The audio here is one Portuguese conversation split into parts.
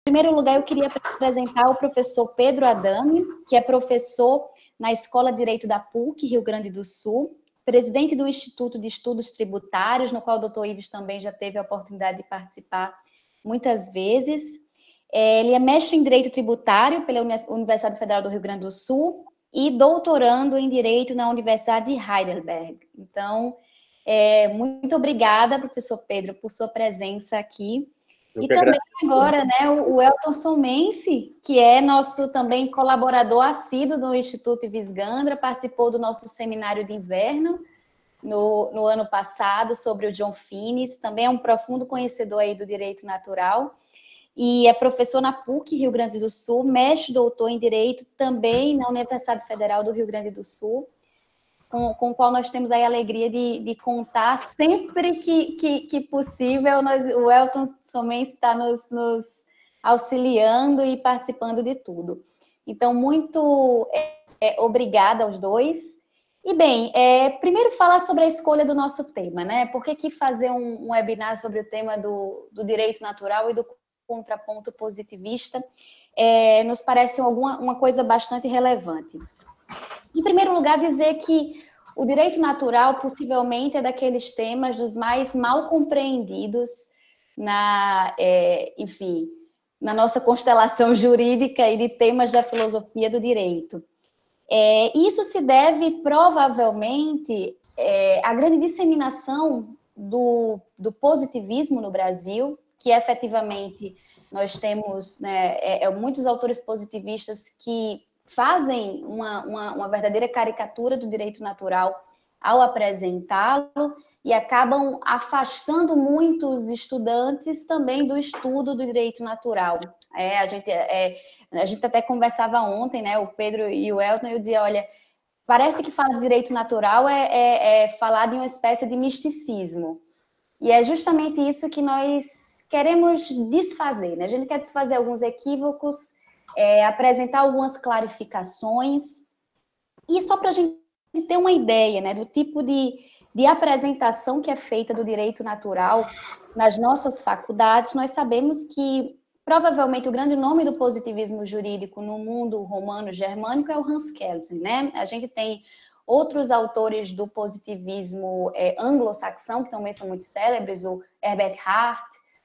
Em primeiro lugar, eu queria apresentar o professor Pedro Adame, que é professor na Escola de Direito da PUC, Rio Grande do Sul, presidente do Instituto de Estudos Tributários, no qual o doutor Ives também já teve a oportunidade de participar muitas vezes. Ele é mestre em Direito Tributário pela Universidade Federal do Rio Grande do Sul e doutorando em Direito na Universidade de Heidelberg. Então, muito obrigada, professor Pedro, por sua presença aqui. E também agora, né, o Elton Somense, que é nosso também colaborador assíduo do Instituto Ives Gandra, participou do nosso seminário de inverno no ano passado sobre o John Finnis, também é um profundo conhecedor aí do direito natural, e é professor na PUC, Rio Grande do Sul, mestre doutor em Direito também na Universidade Federal do Rio Grande do Sul, com o qual nós temos aí a alegria de contar sempre que possível. O Elton somente está nos auxiliando e participando de tudo. Então, muito obrigada aos dois. E, bem, primeiro falar sobre a escolha do nosso tema, né? Por que fazer um webinar sobre o tema do direito natural e do contraponto positivista nos parece uma coisa bastante relevante. Em primeiro lugar, dizer que o direito natural possivelmente é daqueles temas dos mais mal compreendidos enfim, na nossa constelação jurídica e de temas da filosofia do direito. Isso se deve, provavelmente, à grande disseminação do positivismo no Brasil, que efetivamente nós temos, né, muitos autores positivistas que fazem uma verdadeira caricatura do direito natural ao apresentá-lo e acabam afastando muitos estudantes também do estudo do direito natural. A gente até conversava ontem, né, o Pedro e o Elton, e eu dizia, olha, parece que falar de direito natural é falar de uma espécie de misticismo. E é justamente isso que nós queremos desfazer, né? A gente quer desfazer alguns equívocos, apresentar algumas clarificações, e só para a gente ter uma ideia, né, do tipo de apresentação que é feita do direito natural nas nossas faculdades, nós sabemos que provavelmente o grande nome do positivismo jurídico no mundo romano-germânico é o Hans Kelsen, né? A gente tem outros autores do positivismo anglo-saxão, que também são muito célebres, o Herbert Hart,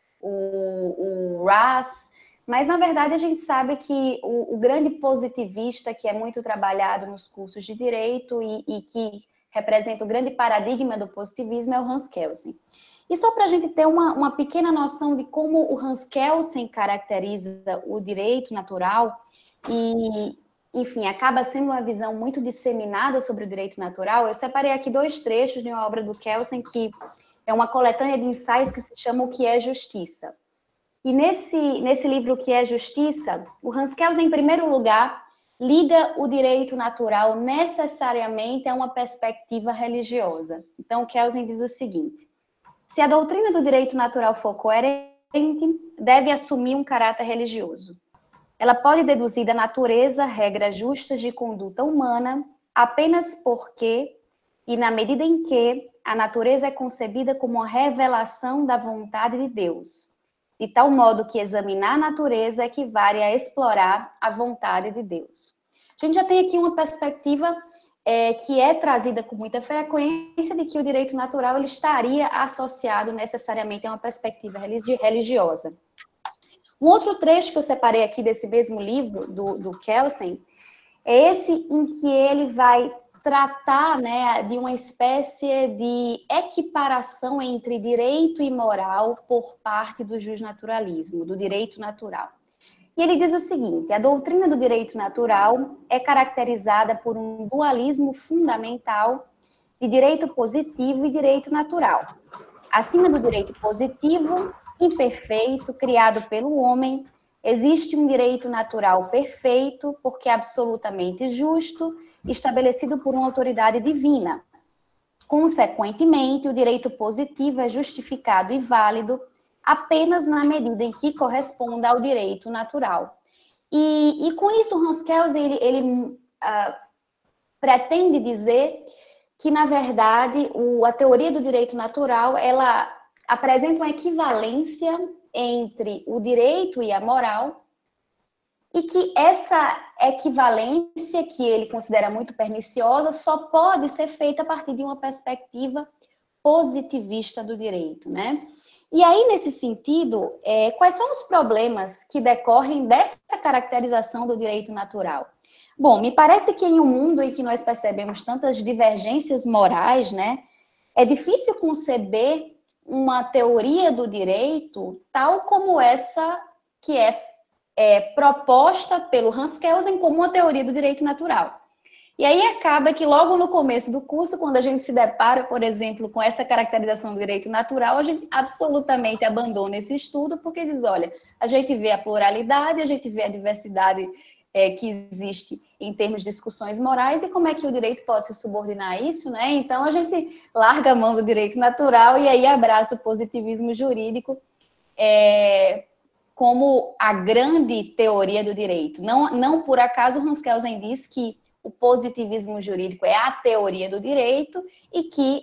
o Ras, mas, na verdade, a gente sabe que o grande positivista, que é muito trabalhado nos cursos de direito e que representa o grande paradigma do positivismo, é o Hans Kelsen. E só para a gente ter uma pequena noção de como o Hans Kelsen caracteriza o direito natural e, enfim, acaba sendo uma visão muito disseminada sobre o direito natural, eu separei aqui 2 trechos de uma obra do Kelsen que é uma coletânea de ensaios que se chama O que é Justiça. E nesse livro, O que é Justiça, o Hans Kelsen, em primeiro lugar, liga o direito natural necessariamente a uma perspectiva religiosa. Então, o Kelsen diz o seguinte: se a doutrina do direito natural for coerente, deve assumir um caráter religioso. Ela pode deduzir da natureza regras justas de conduta humana apenas porque, e na medida em que, a natureza é concebida como uma revelação da vontade de Deus, de tal modo que examinar a natureza equivale a explorar a vontade de Deus. A gente já tem aqui uma perspectiva que é trazida com muita frequência de que o direito natural ele estaria associado necessariamente a uma perspectiva religiosa. Um outro trecho que eu separei aqui desse mesmo livro, do Kelsen, é esse em que ele vai tratar, né, de uma espécie de equiparação entre direito e moral por parte do justnaturalismo, do direito natural. E ele diz o seguinte: a doutrina do direito natural é caracterizada por um dualismo fundamental de direito positivo e direito natural. Acima do direito positivo, imperfeito, criado pelo homem, existe um direito natural perfeito, porque é absolutamente justo, estabelecido por uma autoridade divina. Consequentemente, o direito positivo é justificado e válido apenas na medida em que corresponda ao direito natural. E com isso, Hans Kelsen, ele pretende dizer que, na verdade, a teoria do direito natural, ela apresenta uma equivalência entre o direito e a moral, e que essa equivalência, que ele considera muito perniciosa, só pode ser feita a partir de uma perspectiva positivista do direito, né? E aí, nesse sentido, quais são os problemas que decorrem dessa caracterização do direito natural? Bom, me parece que em um mundo em que nós percebemos tantas divergências morais, né, é difícil conceber uma teoria do direito tal como essa que é proposta pelo Hans Kelsen como uma teoria do direito natural. E aí acaba que logo no começo do curso, quando a gente se depara, por exemplo, com essa caracterização do direito natural, a gente absolutamente abandona esse estudo, porque diz, olha, a gente vê a pluralidade, a gente vê a diversidade que existe em termos de discussões morais, e como é que o direito pode se subordinar a isso, né? Então a gente larga a mão do direito natural e aí abraça o positivismo jurídico como a grande teoria do direito. Não por acaso Hans Kelsen diz que o positivismo jurídico é a teoria do direito e que,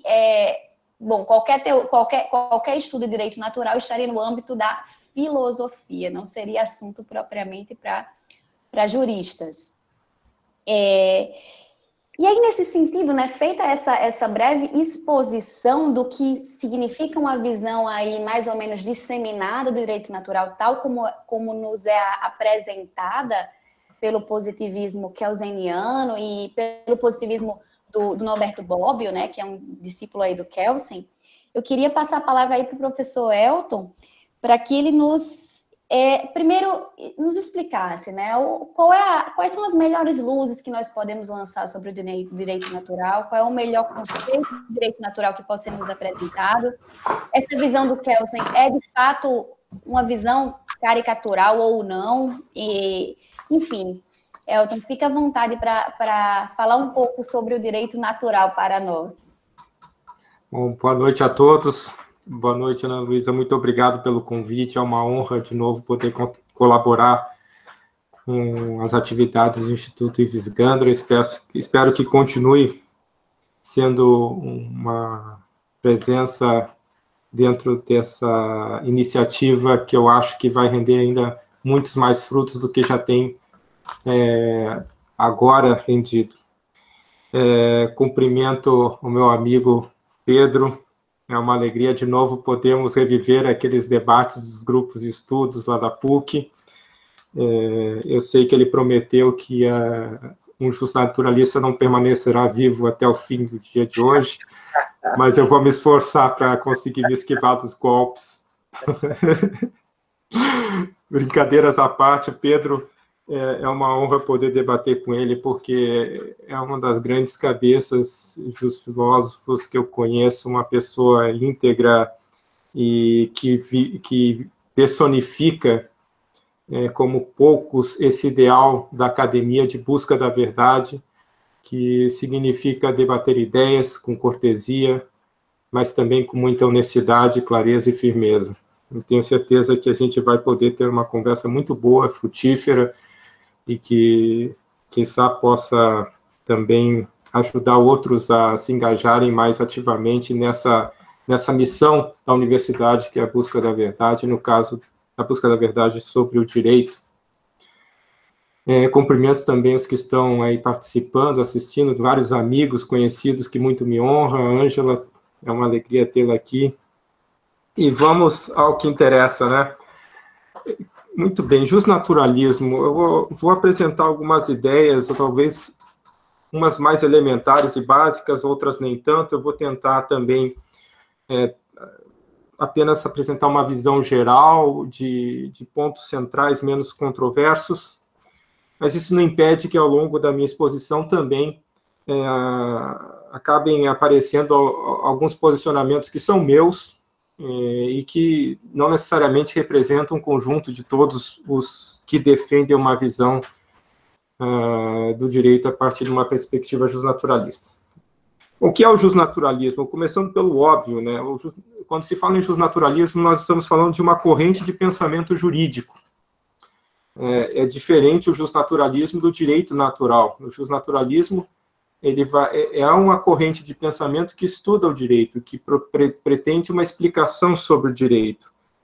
qualquer estudo de direito natural estaria no âmbito da filosofia, não seria assunto propriamente para juristas. E aí, nesse sentido, né, feita essa breve exposição do que significa uma visão aí mais ou menos disseminada do direito natural, tal como nos é apresentada pelo positivismo kelseniano e pelo positivismo do Norberto Bobbio, né, que é um discípulo aí do Kelsen, eu queria passar a palavra aí para o professor Elton, para que ele primeiro nos explicasse, né, quais são as melhores luzes que nós podemos lançar sobre o direito natural, qual é o melhor conceito de direito natural que pode ser nos apresentado. Essa visão do Kelsen é, de fato, uma visão caricatural ou não, enfim, Elton, fica à vontade para falar um pouco sobre o direito natural para nós. Bom, boa noite a todos. Boa noite, Ana Luísa. Muito obrigado pelo convite. É uma honra, de novo, poder colaborar com as atividades do Instituto Ives Gandra. Espero que continue sendo uma presença dentro dessa iniciativa que eu acho que vai render ainda muitos mais frutos do que já tem agora rendido. Cumprimento o meu amigo Pedro. É uma alegria, de novo, podermos reviver aqueles debates dos grupos de estudos lá da PUC. Eu sei que ele prometeu que um justnaturalista não permanecerá vivo até o fim do dia de hoje, mas eu vou me esforçar para conseguir me esquivar dos golpes. Brincadeiras à parte, Pedro, é uma honra poder debater com ele, porque é uma das grandes cabeças dos filósofos que eu conheço, uma pessoa íntegra e que personifica, como poucos, esse ideal da academia de busca da verdade, que significa debater ideias com cortesia, mas também com muita honestidade, clareza e firmeza. Eu tenho certeza que a gente vai poder ter uma conversa muito boa, frutífera, e que, quizá, possa também ajudar outros a se engajarem mais ativamente nessa missão da universidade, que é a busca da verdade, no caso, a busca da verdade sobre o direito. Cumprimento também os que estão aí participando, assistindo, vários amigos conhecidos que muito me honram. A Ângela, é uma alegria tê-la aqui. E vamos ao que interessa, né? Muito bem, justnaturalismo. Eu vou apresentar algumas ideias, talvez umas mais elementares e básicas, outras nem tanto. Eu vou tentar também apenas apresentar uma visão geral de pontos centrais menos controversos, mas isso não impede que, ao longo da minha exposição, também acabem aparecendo alguns posicionamentos que são meus, e que não necessariamente representam um conjunto de todos os que defendem uma visão do direito a partir de uma perspectiva justnaturalista. O que é o justnaturalismo? Começando pelo óbvio, né? Quando se fala em justnaturalismo, nós estamos falando de uma corrente de pensamento jurídico. É diferente o justnaturalismo do direito natural. O justnaturalismo é uma corrente de pensamento que estuda o direito, que pretende uma explicação sobre o direito.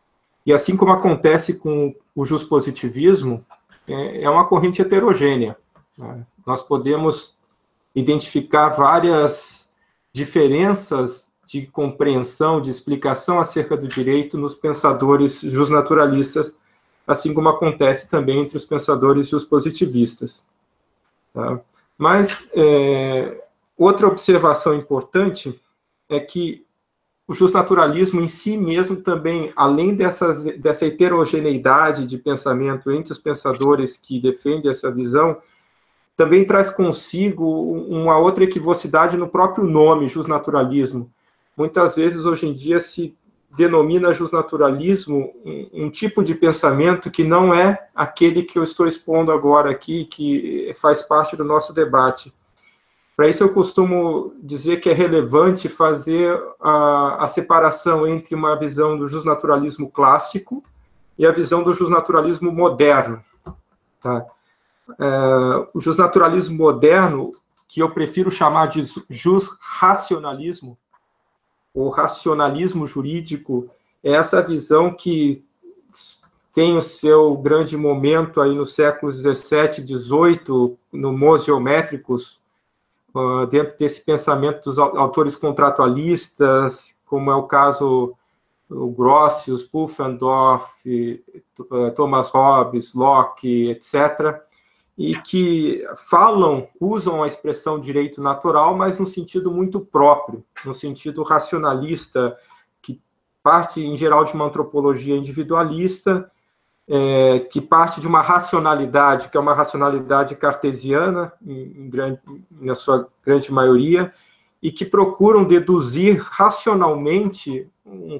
E assim como acontece com o juspositivismo, é uma corrente heterogênea, né? Nós podemos identificar várias diferenças de compreensão, de explicação acerca do direito nos pensadores jusnaturalistas, assim como acontece também entre os pensadores juspositivistas. Tá? Mas outra observação importante é que o justnaturalismo em si mesmo também, além dessa heterogeneidade de pensamento entre os pensadores que defendem essa visão, também traz consigo uma outra equivocidade no próprio nome, justnaturalismo. Muitas vezes, hoje em dia, se denomina justnaturalismo um tipo de pensamento que não é aquele que eu estou expondo agora aqui, que faz parte do nosso debate. Para isso, eu costumo dizer que é relevante fazer a separação entre uma visão do justnaturalismo clássico e a visão do justnaturalismo moderno. Tá? O justnaturalismo moderno, que eu prefiro chamar de jusracionalismo, ou racionalismo jurídico, é essa visão que tem o seu grande momento aí nos séculos XVII, XVIII, no Mosiométricos, dentro desse pensamento dos autores contratualistas, como é o caso do Grotius, Pufendorf, Thomas Hobbes, Locke, etc., e que usam a expressão direito natural, mas num sentido muito próprio, no sentido racionalista, que parte, em geral, de uma antropologia individualista, que parte de uma racionalidade, que é uma racionalidade cartesiana, na sua grande maioria, e que procuram deduzir racionalmente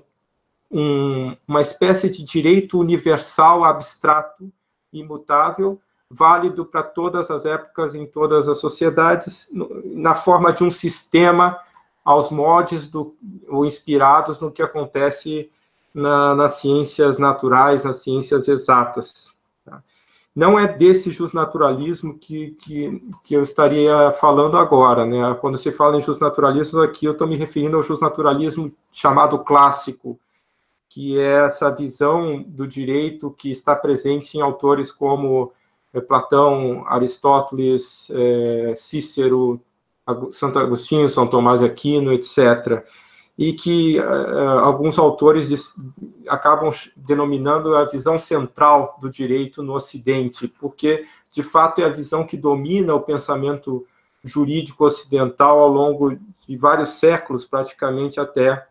uma espécie de direito universal, abstrato, imutável, válido para todas as épocas, em todas as sociedades, na forma de um sistema aos moldes ou inspirados no que acontece nas ciências naturais, nas ciências exatas. Tá? Não é desse justnaturalismo que eu estaria falando agora, né? Quando se fala em justnaturalismo, aqui eu estou me referindo ao justnaturalismo chamado clássico, que é essa visão do direito que está presente em autores como Platão, Aristóteles, Cícero, Santo Agostinho, São Tomás de Aquino, etc., e que alguns autores acabam denominando a visão central do direito no Ocidente, porque, de fato, é a visão que domina o pensamento jurídico ocidental ao longo de vários séculos, praticamente até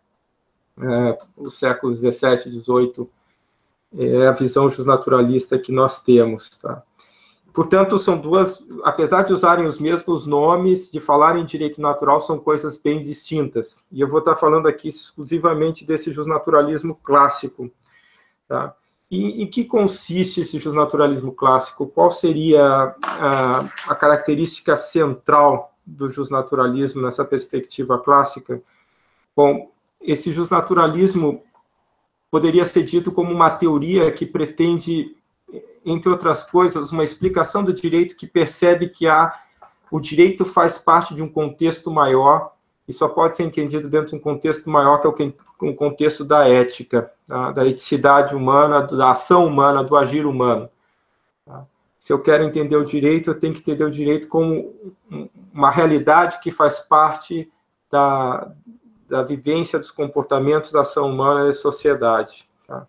os séculos XVII, XVIII, é a visão justnaturalista que nós temos, tá? Portanto, são duas, apesar de usarem os mesmos nomes, de falarem em direito natural, são coisas bem distintas. E eu vou estar falando aqui exclusivamente desse justnaturalismo clássico. Tá? E em que consiste esse justnaturalismo clássico? Qual seria a característica central do justnaturalismo nessa perspectiva clássica? Bom, esse justnaturalismo poderia ser dito como uma teoria que pretende, entre outras coisas, uma explicação do direito que percebe que o direito faz parte de um contexto maior e só pode ser entendido dentro de um contexto maior, que é o contexto da ética, tá? Da eticidade humana, da ação humana, do agir humano. Tá? Se eu quero entender o direito, eu tenho que entender o direito como uma realidade que faz parte da vivência dos comportamentos da ação humana e da sociedade.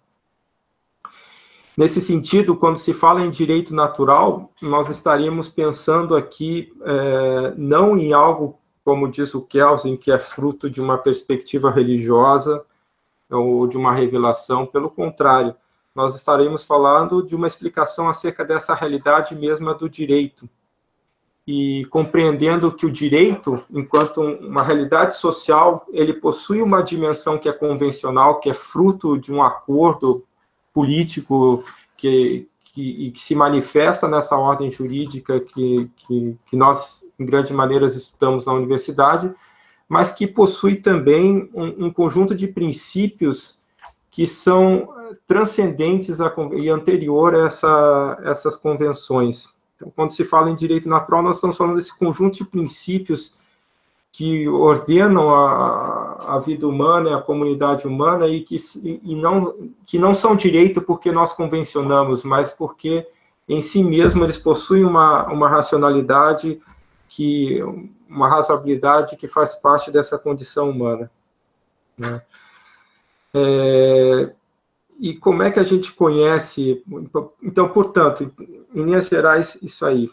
Nesse sentido, quando se fala em direito natural, nós estaríamos pensando aqui não em algo, como diz o Kelsen, que é fruto de uma perspectiva religiosa ou de uma revelação. Pelo contrário, nós estaremos falando de uma explicação acerca dessa realidade mesma do direito. E compreendendo que o direito, enquanto uma realidade social, ele possui uma dimensão que é convencional, que é fruto de um acordo político que se manifesta nessa ordem jurídica que nós, em grande maneira, estudamos na universidade, mas que possui também um conjunto de princípios que são transcendentes e anterior a essas convenções. Então, quando se fala em direito natural, nós estamos falando desse conjunto de princípios que ordenam a vida humana, a comunidade humana, e que não são direito porque nós convencionamos, mas porque em si mesmo eles possuem uma racionalidade, uma razoabilidade que faz parte dessa condição humana, né? E como é que a gente conhece? Então, portanto, em linhas gerais, isso aí.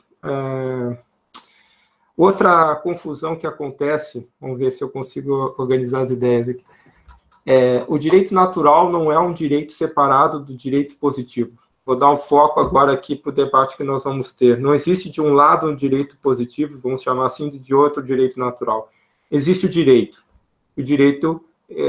Outra confusão que acontece, vamos ver se eu consigo organizar as ideias aqui, o direito natural não é um direito separado do direito positivo. Vou dar um foco agora aqui para o debate que nós vamos ter. Não existe de um lado um direito positivo, vamos chamar assim, de outro direito natural. Existe o direito. O direito,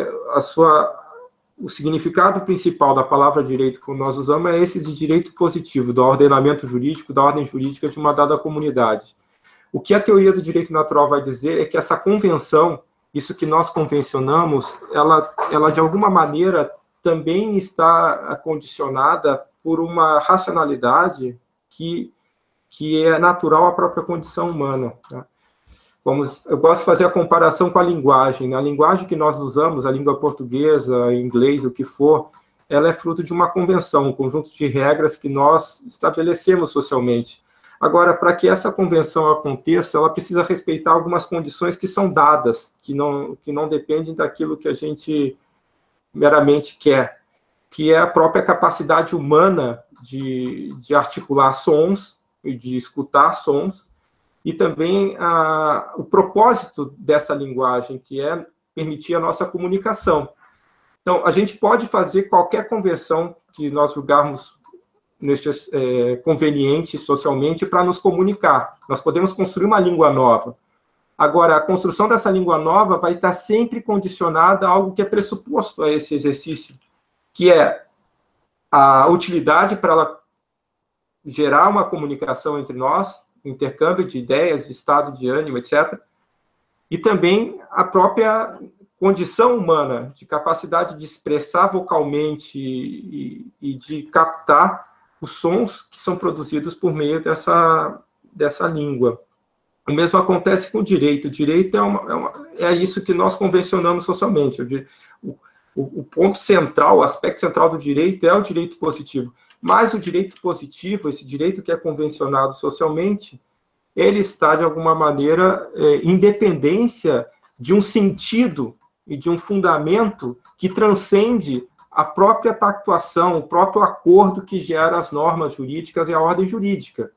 o significado principal da palavra direito que nós usamos é esse de direito positivo, do ordenamento jurídico, da ordem jurídica de uma dada comunidade. O que a teoria do direito natural vai dizer é que essa convenção, isso que nós convencionamos, ela de alguma maneira também está condicionada por uma racionalidade que é natural à própria condição humana, né? Eu gosto de fazer a comparação com a linguagem. A linguagem que nós usamos, a língua portuguesa, inglês, o que for, ela é fruto de uma convenção, um conjunto de regras que nós estabelecemos socialmente. Agora, para que essa convenção aconteça, ela precisa respeitar algumas condições que são dadas, que não dependem daquilo que a gente meramente quer, que é a própria capacidade humana de articular sons e de escutar sons, e também o propósito dessa linguagem, que é permitir a nossa comunicação. Então, a gente pode fazer qualquer convenção que nós julgarmos conveniente socialmente para nos comunicar. Nós podemos construir uma língua nova. Agora, a construção dessa língua nova vai estar sempre condicionada a algo que é pressuposto a esse exercício, que é a utilidade para ela gerar uma comunicação entre nós, intercâmbio de ideias, de estado de ânimo, etc. E também a própria condição humana, de capacidade de expressar vocalmente e de captar os sons que são produzidos por meio dessa língua. O mesmo acontece com o direito. O direito é isso que nós convencionamos socialmente. O ponto central, o aspecto central do direito é o direito positivo. Mas o direito positivo, esse direito que é convencionado socialmente, ele está, de alguma maneira, em dependência de um sentido e de um fundamento que transcende a própria pactuação, o próprio acordo que gera as normas jurídicas e a ordem jurídica.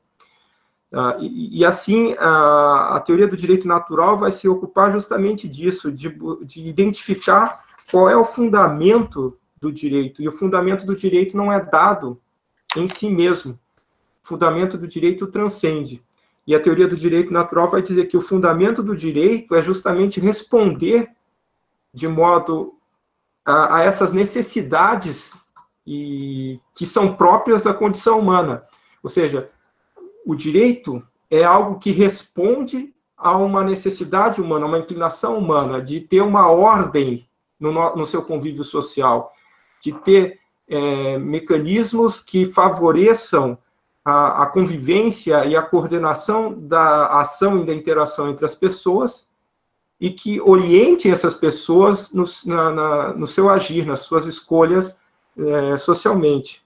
E assim, a teoria do direito natural vai se ocupar justamente disso, de identificar qual é o fundamento do direito. E o fundamento do direito não é dado em si mesmo. O fundamento do direito transcende. E a teoria do direito natural vai dizer que o fundamento do direito é justamente responder de modo a essas necessidades que são próprias da condição humana. Ou seja, o direito é algo que responde a uma necessidade humana, uma inclinação humana de ter uma ordem no seu convívio social, de ter mecanismos que favoreçam a convivência e a coordenação da ação e da interação entre as pessoas e que orientem essas pessoas no seu agir, nas suas escolhas socialmente.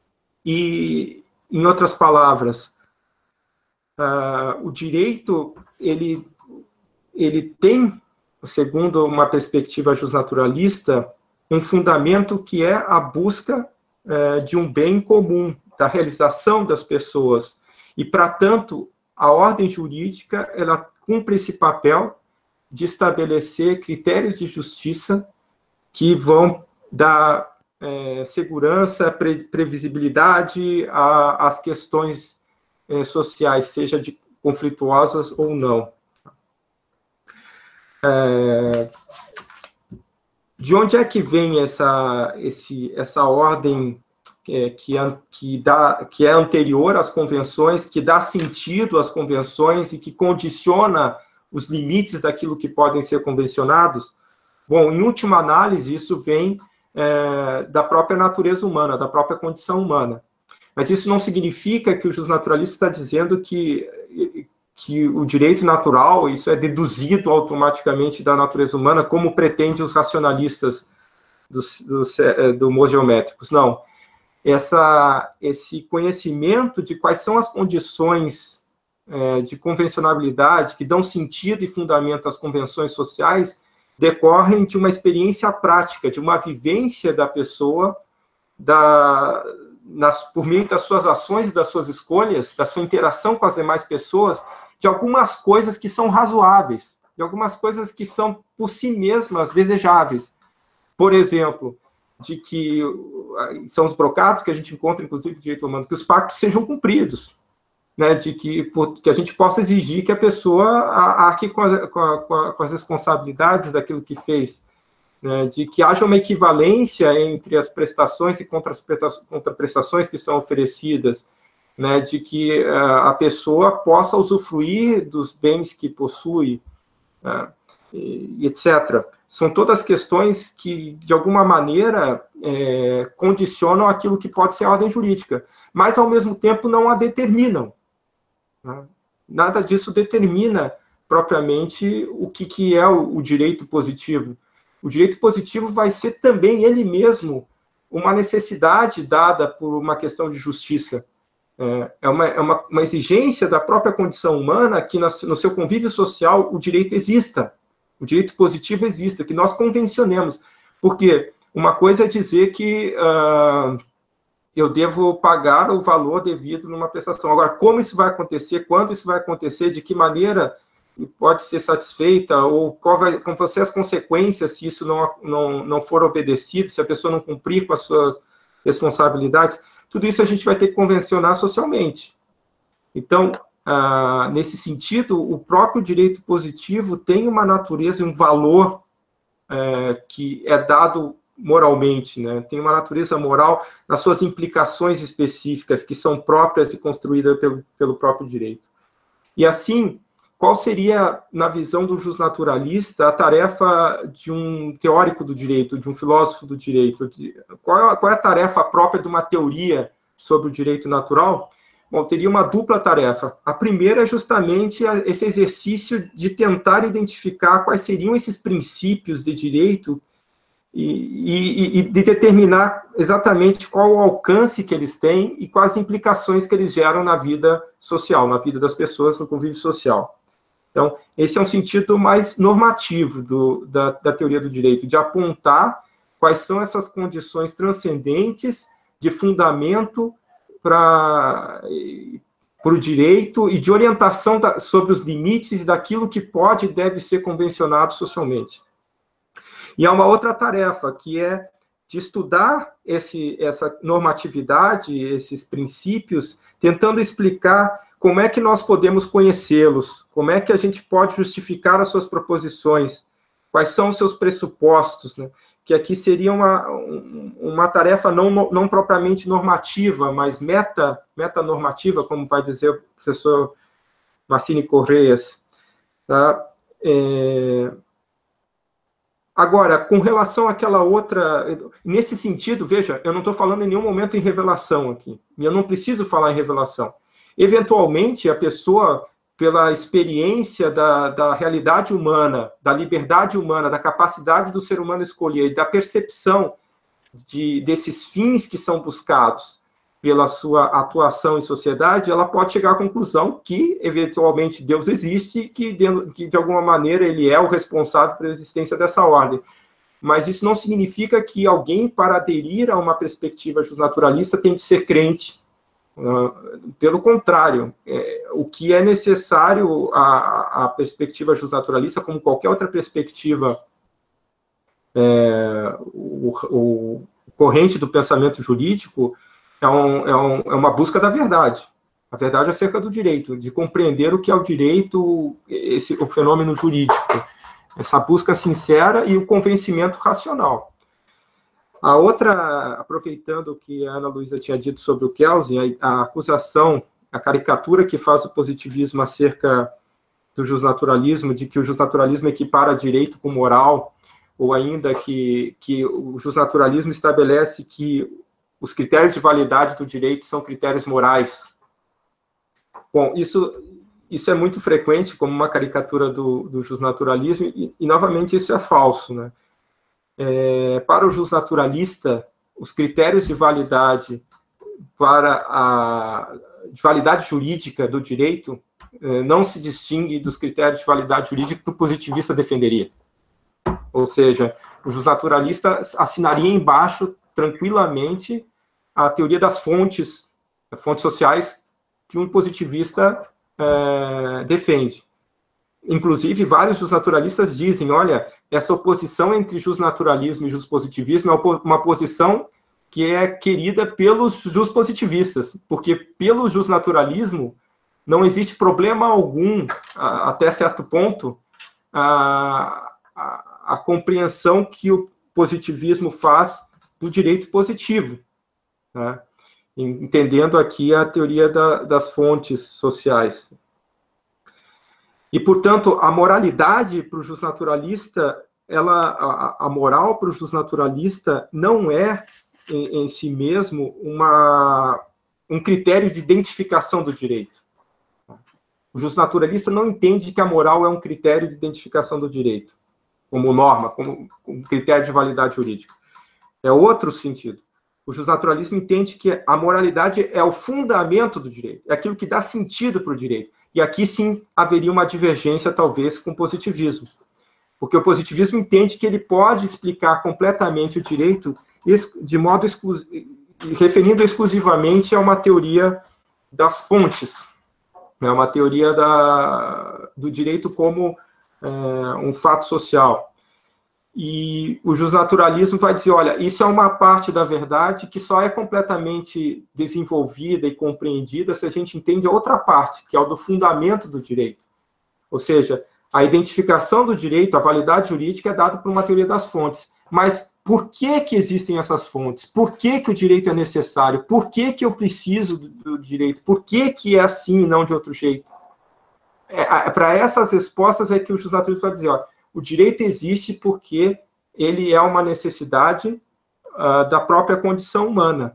E, em outras palavras, o direito, ele tem, segundo uma perspectiva justnaturalista, um fundamento que é a busca de um bem comum, da realização das pessoas. E, para tanto, a ordem jurídica, ela cumpre esse papel de estabelecer critérios de justiça que vão dar segurança, previsibilidade às questões sociais, seja de conflituosas ou não. De onde é que vem essa ordem que é anterior às convenções, que dá sentido às convenções e que condiciona os limites daquilo que podem ser convencionados? Bom, em última análise, isso vem da própria natureza humana, da própria condição humana. Mas isso não significa que o justnaturalista está dizendo que que o direito natural, isso é deduzido automaticamente da natureza humana, como pretendem os racionalistas do homo geométricos. Não. Esse conhecimento de quais são as condições de convencionalidade que dão sentido e fundamento às convenções sociais decorrem de uma experiência prática, de uma vivência da pessoa, por meio das suas ações e das suas escolhas, da sua interação com as demais pessoas, de algumas coisas que são razoáveis, de algumas coisas que são, por si mesmas, desejáveis. Por exemplo, de que são os brocados que a gente encontra, inclusive, no direito humano, que os pactos sejam cumpridos, né, de que a gente possa exigir que a pessoa arque com as responsabilidades daquilo que fez, né, de que haja uma equivalência entre as prestações e contraprestações que são oferecidas, né, de que a pessoa possa usufruir dos bens que possui, né, etc. São todas questões que, de alguma maneira, condicionam aquilo que pode ser a ordem jurídica, mas, ao mesmo tempo, não a determinam. Né? Nada disso determina, propriamente, o que é o direito positivo. O direito positivo vai ser também, ele mesmo, uma necessidade dada por uma questão de justiça. É uma exigência da própria condição humana que, no seu convívio social, o direito exista. O direito positivo exista, que nós convencionemos. Porque uma coisa é dizer que eu devo pagar o valor devido numa prestação. Agora, como isso vai acontecer, quando isso vai acontecer, de que maneira pode ser satisfeita, ou como vão ser as consequências se isso não for obedecido, se a pessoa não cumprir com as suas responsabilidades, tudo isso a gente vai ter que convencionar socialmente. Então, nesse sentido, o próprio direito positivo tem uma natureza e um valor que é dado moralmente, né? Tem uma natureza moral nas suas implicações específicas, que são próprias e construídas pelo próprio direito. E assim, qual seria, na visão do justnaturalista, a tarefa de um teórico do direito, de um filósofo do direito? Qual é a tarefa própria de uma teoria sobre o direito natural? Bom, teria uma dupla tarefa. A primeira é justamente esse exercício de tentar identificar quais seriam esses princípios de direito e de determinar exatamente qual o alcance que eles têm e quais implicações que eles geram na vida social, na vida das pessoas, no convívio social. Então, esse é um sentido mais normativo da teoria do direito, de apontar quais são essas condições transcendentes de fundamento para o direito e de orientação sobre os limites daquilo que pode e deve ser convencionado socialmente. E há uma outra tarefa, que é de estudar essa normatividade, esses princípios, tentando explicar como é que nós podemos conhecê-los, como é que a gente pode justificar as suas proposições, quais são os seus pressupostos, né? Que aqui seria uma tarefa não propriamente normativa, mas metanormativa, como vai dizer o professor Marcini Correias. Tá? Agora, com relação àquela outra... Nesse sentido, veja, eu não estou falando em nenhum momento em revelação aqui, e eu não preciso falar em revelação. Eventualmente, a pessoa, pela experiência da realidade humana, da liberdade humana, da capacidade do ser humano escolher e da percepção desses fins que são buscados pela sua atuação em sociedade, ela pode chegar à conclusão que, eventualmente, Deus existe e que, de alguma maneira, ele é o responsável pela existência dessa ordem. Mas isso não significa que alguém, para aderir a uma perspectiva justnaturalista, tem de ser crente. Pelo contrário, o que é necessário a perspectiva justnaturalista, como qualquer outra perspectiva o corrente do pensamento jurídico, é uma busca da verdade. A verdade acerca do direito, de compreender o que é o direito, o fenômeno jurídico. Essa busca sincera e o convencimento racional. A outra, aproveitando o que a Ana Luísa tinha dito sobre o Kelsen, a acusação, a caricatura que faz o positivismo acerca do justnaturalismo, de que o justnaturalismo equipara direito com moral, ou ainda que o justnaturalismo estabelece que os critérios de validade do direito são critérios morais. Bom, isso isso é muito frequente como uma caricatura do justnaturalismo, e novamente isso é falso, né? Para o justnaturalista, os critérios de validade de validade jurídica do direito não se distingue dos critérios de validade jurídica que o positivista defenderia. Ou seja, o justnaturalista assinaria embaixo, tranquilamente, a teoria das fontes sociais que um positivista defende. Inclusive, vários justnaturalistas dizem, olha, essa oposição entre justnaturalismo e justpositivismo é uma posição que é querida pelos justpositivistas, porque pelo justnaturalismo não existe problema algum, até certo ponto, a compreensão que o positivismo faz do direito positivo, né? Entendendo aqui a teoria das fontes sociais. E, portanto, a moralidade para o justnaturalista, a moral para o justnaturalista não é, em si mesmo, um critério de identificação do direito. O justnaturalista não entende que a moral é um critério de identificação do direito, como norma, como um critério de validade jurídica. É outro sentido. O justnaturalismo entende que a moralidade é o fundamento do direito, é aquilo que dá sentido para o direito. E aqui, sim, haveria uma divergência, talvez, com o positivismo. Porque o positivismo entende que ele pode explicar completamente o direito de modo referindo exclusivamente a uma teoria das fontes, né? Uma teoria do direito como um fato social. E o justnaturalismo vai dizer, olha, isso é uma parte da verdade que só é completamente desenvolvida e compreendida se a gente entende a outra parte, que é o do fundamento do direito. Ou seja, a identificação do direito, a validade jurídica é dada por uma teoria das fontes. Mas por que existem essas fontes? Por que o direito é necessário? Por que eu preciso do direito? Por que é assim e não de outro jeito? Para essas respostas é que o justnaturalismo vai dizer, olha, o direito existe porque ele é uma necessidade da própria condição humana,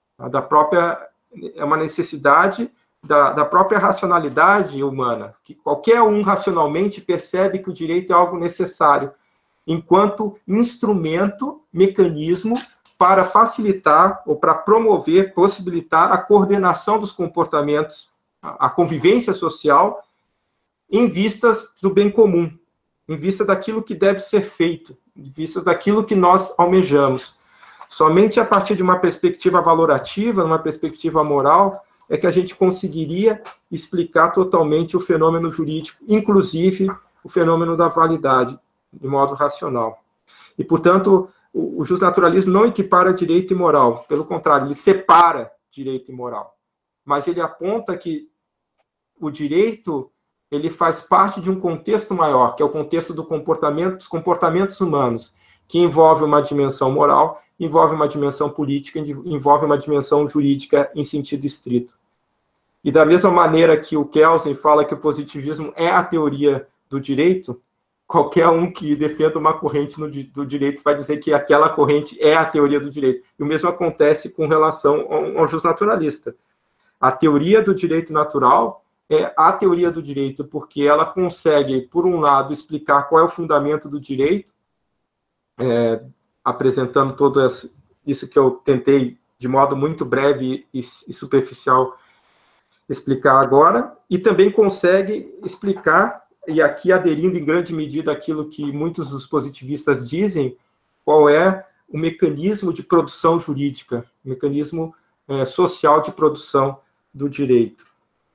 é uma necessidade da própria racionalidade humana, que qualquer um racionalmente percebe que o direito é algo necessário, enquanto instrumento, mecanismo para facilitar ou para promover, possibilitar a coordenação dos comportamentos, a convivência social, em vistas do bem comum, em vista daquilo que deve ser feito, em vista daquilo que nós almejamos. Somente a partir de uma perspectiva valorativa, uma perspectiva moral, é que a gente conseguiria explicar totalmente o fenômeno jurídico, inclusive o fenômeno da validade, de modo racional. E, portanto, o justnaturalismo não equipara direito e moral, pelo contrário, ele separa direito e moral. Mas ele aponta que o direito ele faz parte de um contexto maior, que é o contexto dos comportamentos humanos, que envolve uma dimensão moral, envolve uma dimensão política, envolve uma dimensão jurídica em sentido estrito. E da mesma maneira que o Kelsen fala que o positivismo é a teoria do direito, qualquer um que defenda uma corrente do direito vai dizer que aquela corrente é a teoria do direito. E o mesmo acontece com relação ao justnaturalista. A teoria do direito natural é a teoria do direito, porque ela consegue, por um lado, explicar qual é o fundamento do direito, apresentando todo isso que eu tentei, de modo muito breve e superficial, explicar agora, e também consegue explicar, e aqui aderindo em grande medida àquilo que muitos dos positivistas dizem, qual é o mecanismo de produção jurídica, o mecanismo social de produção do direito.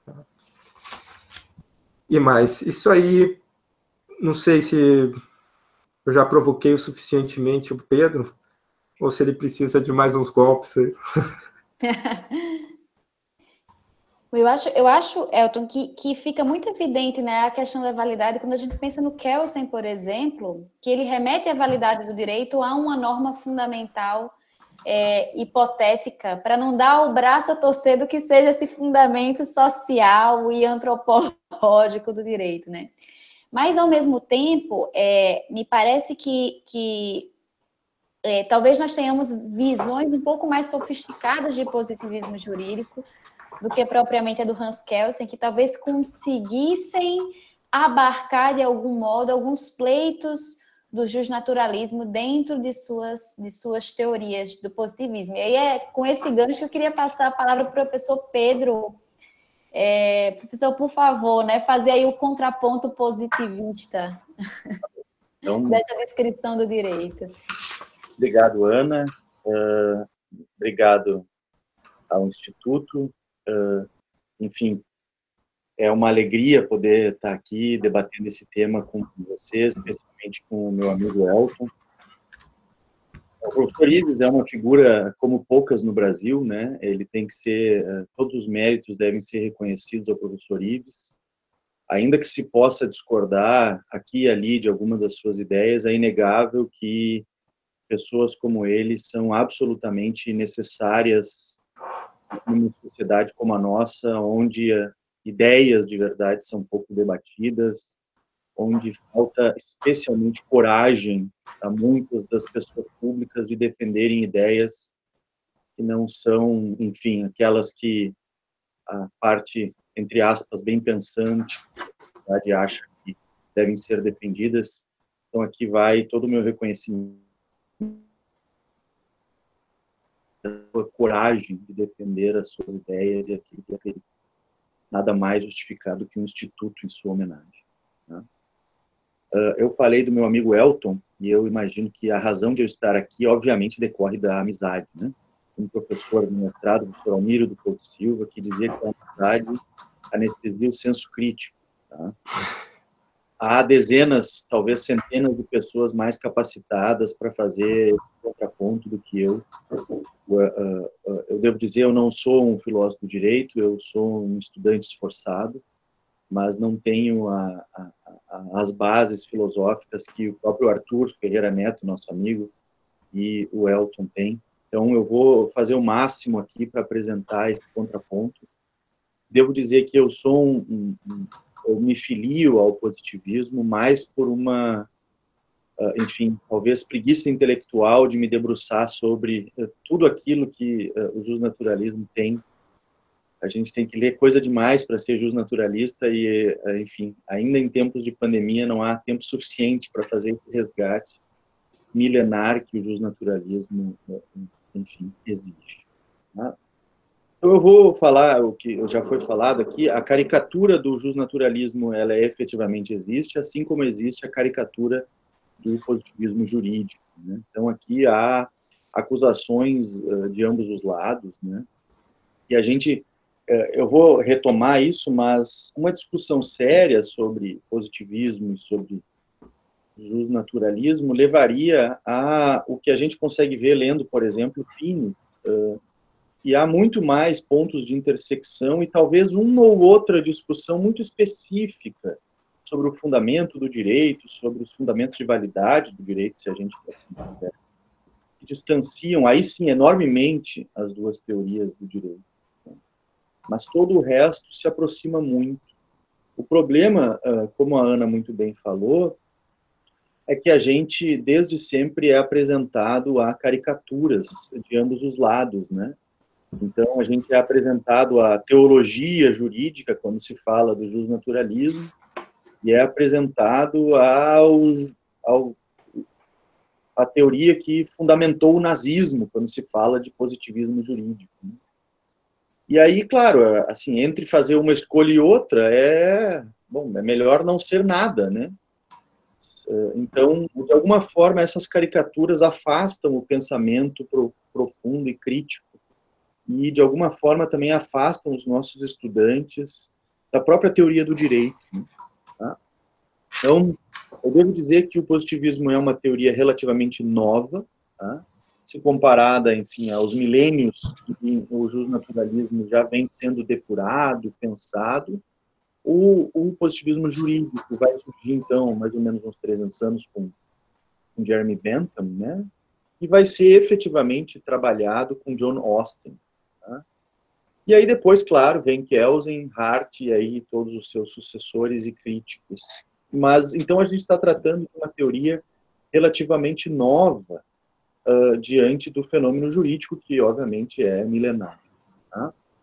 E mais, isso aí, não sei se eu já provoquei o suficientemente o Pedro, ou se ele precisa de mais uns golpes aí. Eu acho, Elton, que fica muito evidente, né, a questão da validade quando a gente pensa no Kelsen, por exemplo, que ele remete a validade do direito a uma norma fundamental hipotética, para não dar o braço a torcer do que seja esse fundamento social e antropológico do direito, né? Mas, ao mesmo tempo, me parece que talvez nós tenhamos visões um pouco mais sofisticadas de positivismo jurídico, do que propriamente a do Hans Kelsen, que talvez conseguissem abarcar de algum modo alguns pleitos do justnaturalismo dentro de suas teorias do positivismo. E aí é com esse gancho que eu queria passar a palavra para o professor Pedro. Professor, por favor, né, fazer aí o contraponto positivista então, dessa descrição do direito. Obrigado, Ana. Obrigado ao Instituto. Enfim, é uma alegria poder estar aqui debatendo esse tema com vocês, especialmente com o meu amigo Elton. O professor Ives é uma figura como poucas no Brasil, né? Ele tem que ser, todos os méritos devem ser reconhecidos ao professor Ives. Ainda que se possa discordar aqui e ali de alguma das suas ideias, é inegável que pessoas como ele são absolutamente necessárias numa sociedade como a nossa, onde ideias de verdade são pouco debatidas, onde falta especialmente coragem a muitas das pessoas públicas de defenderem ideias que não são, enfim, aquelas que a parte, entre aspas, bem pensante, a sociedade acha que devem ser defendidas. Então, aqui vai todo o meu reconhecimento a coragem de defender as suas ideias e aquilo que acredita. Nada mais justificado que um instituto em sua homenagem. Né? Eu falei do meu amigo Elton, e eu imagino que a razão de eu estar aqui, obviamente, decorre da amizade. Né? Um professor do mestrado, o professor Almiro do Couto Silva, que dizia que a amizade anestesia o senso crítico. Tá? Há dezenas, talvez centenas de pessoas mais capacitadas para fazer esse contraponto do que eu. Eu devo dizer, eu não sou um filósofo do direito, eu sou um estudante esforçado, mas não tenho as bases filosóficas que o próprio Arthur Ferreira Neto, nosso amigo, e o Elton têm. Então, eu vou fazer o máximo aqui para apresentar esse contraponto. Devo dizer que eu sou eu me filio ao positivismo mais por uma, enfim, talvez preguiça intelectual de me debruçar sobre tudo aquilo que o justnaturalismo tem. A gente tem que ler coisa demais para ser justnaturalista e, enfim, ainda em tempos de pandemia não há tempo suficiente para fazer esse resgate milenar que o justnaturalismo, enfim, exige. Tá? Então eu vou falar o que já foi falado aqui, a caricatura do justnaturalismo, ela efetivamente existe, assim como existe a caricatura do positivismo jurídico. Né? Então aqui há acusações de ambos os lados, né? E a gente, eu vou retomar isso, mas uma discussão séria sobre positivismo e sobre justnaturalismo levaria a o que a gente consegue ver lendo, por exemplo, Pines, que há muito mais pontos de intersecção e talvez uma ou outra discussão muito específica sobre o fundamento do direito, sobre os fundamentos de validade do direito, se a gente assim quiser, que distanciam, aí sim, enormemente as duas teorias do direito. Mas todo o resto se aproxima muito. O problema, como a Ana muito bem falou, é que a gente, desde sempre, é apresentado a caricaturas de ambos os lados, né? Então, a gente é apresentado a teologia jurídica, quando se fala do justnaturalismo, e é apresentado a teoria que fundamentou o nazismo, quando se fala de positivismo jurídico. E aí, claro, assim, entre fazer uma escolha e outra, é melhor não ser nada, né? Então, de alguma forma, essas caricaturas afastam o pensamento profundo e crítico e, de alguma forma, também afastam os nossos estudantes da própria teoria do direito. Tá? Então, eu devo dizer que o positivismo é uma teoria relativamente nova, tá? Se comparada, enfim, aos milênios que o justnaturalismo já vem sendo depurado, pensado. O positivismo jurídico vai surgir, então, mais ou menos uns 300 anos com Jeremy Bentham, né? E vai ser efetivamente trabalhado com John Austin. Tá? E aí depois, claro, vem Kelsen, Hart e aí todos os seus sucessores e críticos. Mas, então, a gente está tratando de uma teoria relativamente nova diante do fenômeno jurídico, que, obviamente, é milenar. Tá?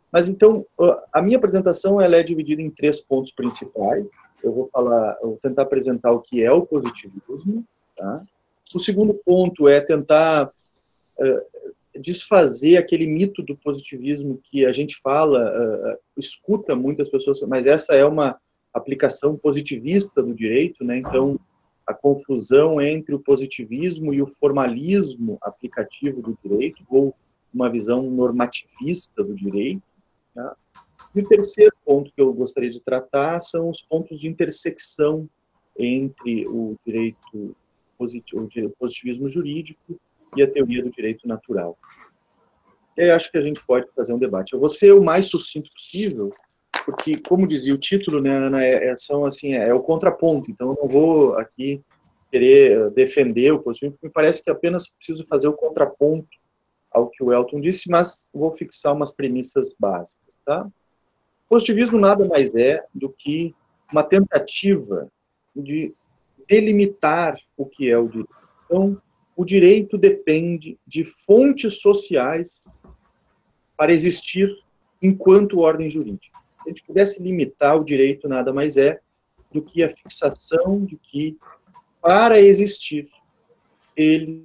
Mas, então, a minha apresentação ela é dividida em 3 pontos principais. Eu vou tentar apresentar o que é o positivismo. Tá? O segundo ponto é tentar desfazer aquele mito do positivismo que a gente fala, escuta muitas pessoas, mas essa é uma aplicação positivista do direito, né? Então, a confusão entre o positivismo e o formalismo aplicativo do direito, ou uma visão normativista do direito. Tá? E o terceiro ponto que eu gostaria de tratar são os pontos de intersecção entre o direito o positivismo jurídico e a teoria do direito natural. E aí acho que a gente pode fazer um debate. Eu vou ser o mais sucinto possível, porque, como dizia o título, né, Ana, é o contraponto, então eu não vou aqui querer defender o positivismo, porque me parece que apenas preciso fazer o contraponto ao que o Elton disse, mas vou fixar umas premissas básicas. Tá? O positivismo nada mais é do que uma tentativa de delimitar o que é o direito. Então, o direito depende de fontes sociais para existir enquanto ordem jurídica. Se a gente pudesse limitar o direito, nada mais é do que a fixação de que, para existir, ele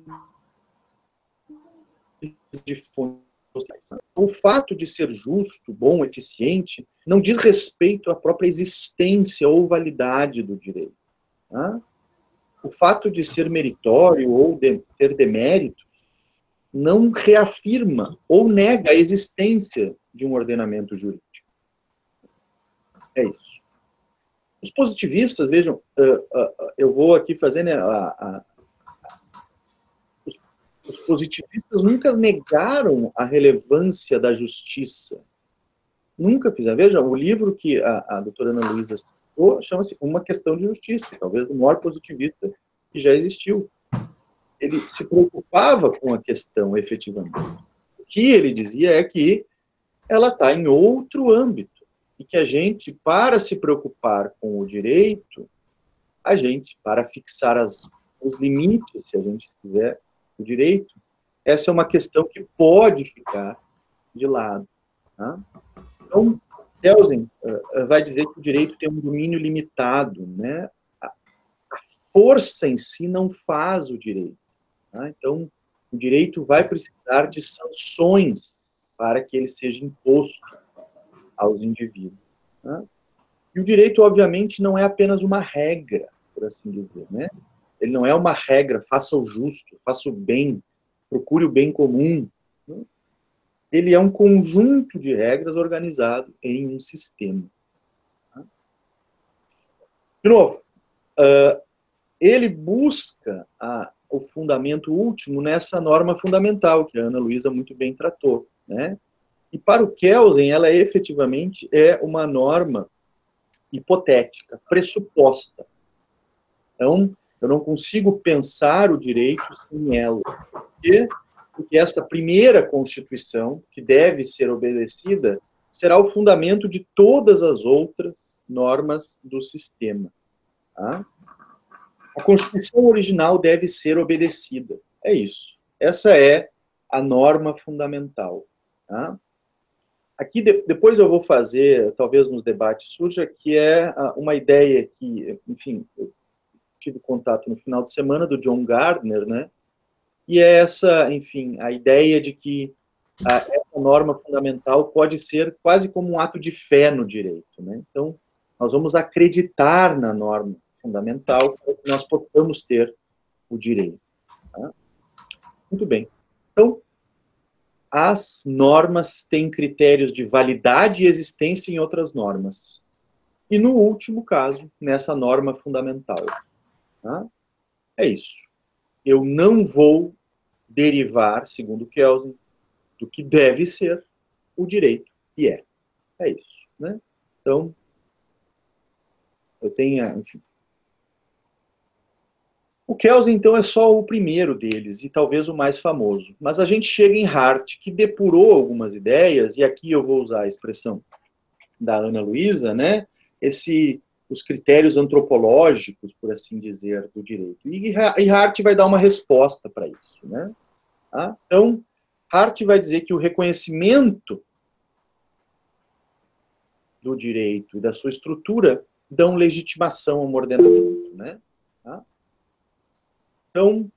de fontes sociais. O fato de ser justo, bom, eficiente, não diz respeito à própria existência ou validade do direito. Tá? O fato de ser meritório ou de ter deméritos não reafirma ou nega a existência de um ordenamento jurídico. É isso. Os positivistas, vejam, eu vou aqui fazer, né, os positivistas nunca negaram a relevância da justiça. Nunca fizeram. Veja, o livro que a doutora Ana Luísa citou chama-se Uma Questão de Justiça, talvez o maior positivista que já existiu. Ele se preocupava com a questão, efetivamente. O que ele dizia é que ela está em outro âmbito, e que a gente, para se preocupar com o direito, a gente, para fixar os limites, se a gente quiser, do direito, essa é uma questão que pode ficar de lado. Tá? Então, Kelsen vai dizer que o direito tem um domínio limitado, né? A força em si não faz o direito. Tá? Então, o direito vai precisar de sanções para que ele seja imposto aos indivíduos. Tá? E o direito, obviamente, não é apenas uma regra, por assim dizer. Né? Ele não é uma regra, faça o justo, faça o bem, procure o bem comum. Né? Ele é um conjunto de regras organizado em um sistema. Tá? De novo, ele busca o fundamento último nessa norma fundamental, que a Ana Luísa muito bem tratou. Né? E para o Kelsen, ela efetivamente é uma norma hipotética, pressuposta. Então, eu não consigo pensar o direito sem ela. Porque esta primeira Constituição, que deve ser obedecida, será o fundamento de todas as outras normas do sistema. Tá? A Constituição original deve ser obedecida. É isso. Essa é a norma fundamental. Tá? Aqui, depois eu vou fazer, talvez nos debates surja, que é uma ideia que, enfim, eu tive contato no final de semana do John Gardner, né? E é essa, enfim, a ideia de que essa norma fundamental pode ser quase como um ato de fé no direito, né? Então, nós vamos acreditar na norma fundamental para que nós possamos ter o direito. Tá? Muito bem. Então, as normas têm critérios de validade e existência em outras normas. E no último caso, nessa norma fundamental. Tá? É isso. Eu não vou derivar, segundo Kelsen, do que deve ser o direito que é. É isso. Né? Então, eu tenho, enfim. O Kelsen, então, é só o primeiro deles, e talvez o mais famoso. Mas a gente chega em Hart, que depurou algumas ideias, e aqui eu vou usar a expressão da Ana Luísa, né? Os critérios antropológicos, por assim dizer, do direito. E Hart vai dar uma resposta para isso. Né? Tá? Então, Hart vai dizer que o reconhecimento do direito e da sua estrutura dão legitimação ao ordenamento, né? Tá? Então,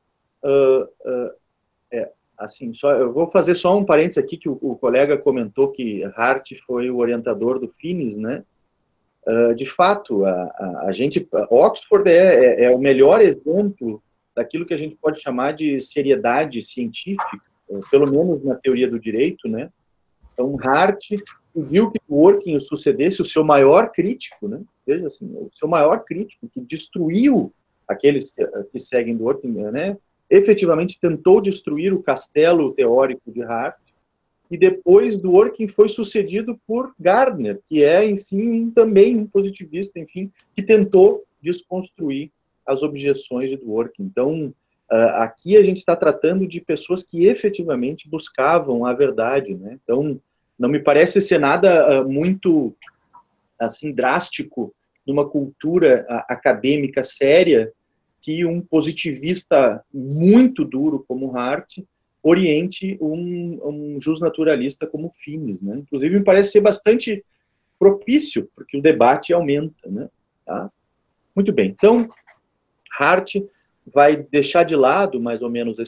assim, eu vou fazer só um parênteses aqui, que o colega comentou que Hart foi o orientador do Finis, né? De fato, Oxford é o melhor exemplo daquilo que a gente pode chamar de seriedade científica, pelo menos na teoria do direito, né? Então, Hart viu que Dworkin o sucedesse, o seu maior crítico, né? Veja assim, o seu maior crítico, que destruiu aqueles que seguem Dworkin, né? Efetivamente tentou destruir o castelo teórico de Hart, e depois Dworkin foi sucedido por Gardner, que é, em si, também um positivista, enfim, que tentou desconstruir as objeções de Dworkin. Então, aqui a gente está tratando de pessoas que efetivamente buscavam a verdade, né? Então, não me parece ser nada muito, assim, drástico numa cultura acadêmica séria que um positivista muito duro como Hart oriente um justnaturalista como Finis, né? Inclusive, me parece ser bastante propício, porque o debate aumenta, né? Tá? Muito bem. Então, Hart vai deixar de lado, mais ou menos,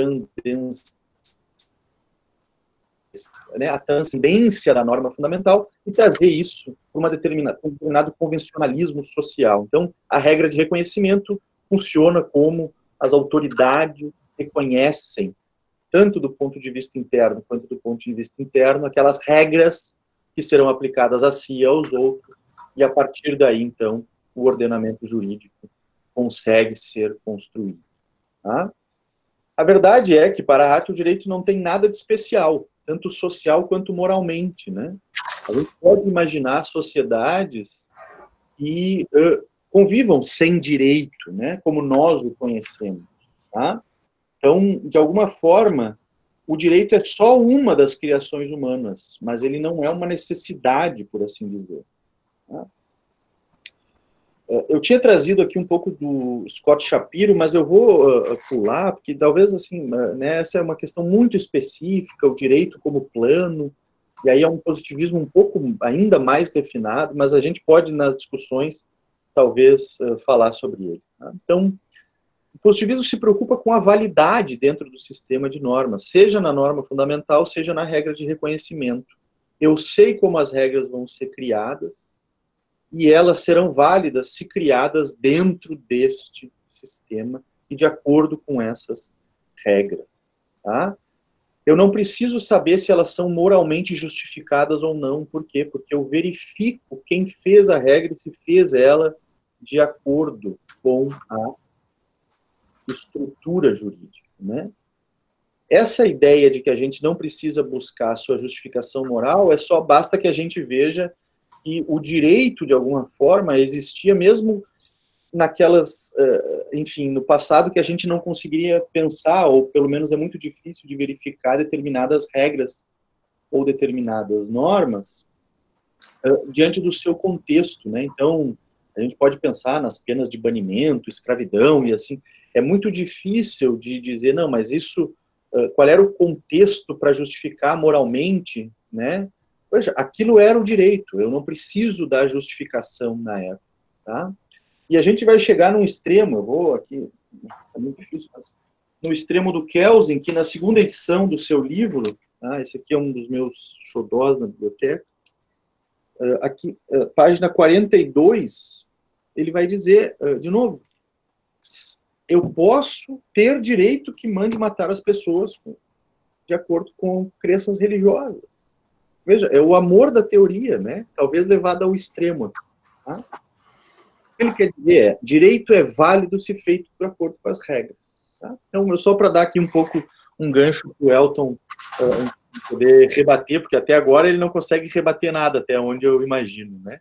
a transcendência da norma fundamental e trazer isso para um determinado convencionalismo social. Então, a regra de reconhecimento funciona como as autoridades reconhecem, tanto do ponto de vista interno quanto do ponto de vista interno, aquelas regras que serão aplicadas a si e aos outros, e a partir daí, então, o ordenamento jurídico consegue ser construído. Tá? A verdade é que, para a arte, o direito não tem nada de especial, tanto social quanto moralmente, né? A gente pode imaginar sociedades que convivam sem direito, né? Como nós o conhecemos, tá? Então, de alguma forma, o direito é só uma das criações humanas, mas ele não é uma necessidade, por assim dizer. Tá? Eu tinha trazido aqui um pouco do Scott Shapiro, mas eu vou pular, porque talvez, assim, né, essa é uma questão muito específica, o direito como plano, e aí é um positivismo um pouco ainda mais refinado, mas a gente pode, nas discussões, talvez falar sobre ele. Tá? Então, o positivismo se preocupa com a validade dentro do sistema de normas, seja na norma fundamental, seja na regra de reconhecimento. Eu sei como as regras vão ser criadas, e elas serão válidas se criadas dentro deste sistema e de acordo com essas regras. Tá? Eu não preciso saber se elas são moralmente justificadas ou não. Por quê? Porque eu verifico quem fez a regra e se fez ela de acordo com a estrutura jurídica. Né? Essa ideia de que a gente não precisa buscar a sua justificação moral basta que a gente veja que o direito, de alguma forma, existia mesmo naquelas, enfim, no passado, que a gente não conseguiria pensar, ou pelo menos é muito difícil de verificar determinadas regras ou determinadas normas diante do seu contexto, né? Então, a gente pode pensar nas penas de banimento, escravidão e assim. É muito difícil de dizer, não, mas isso, qual era o contexto para justificar moralmente, né? Veja, aquilo era o direito, eu não preciso da justificação na época, tá? E a gente vai chegar num extremo, eu vou aqui, é muito difícil, mas no extremo do Kelsen, que na segunda edição do seu livro, tá? Esse aqui é um dos meus xodós na biblioteca, aqui, página 42, ele vai dizer, de novo, eu posso ter direito que mande matar as pessoas de acordo com crenças religiosas. Veja, é o amor da teoria, né? Talvez levado ao extremo. Tá? O que ele quer dizer é, direito é válido se feito de acordo com as regras. Tá? Então, só para dar aqui um pouco um gancho para o Elton poder rebater, porque até agora ele não consegue rebater nada, até onde eu imagino, né?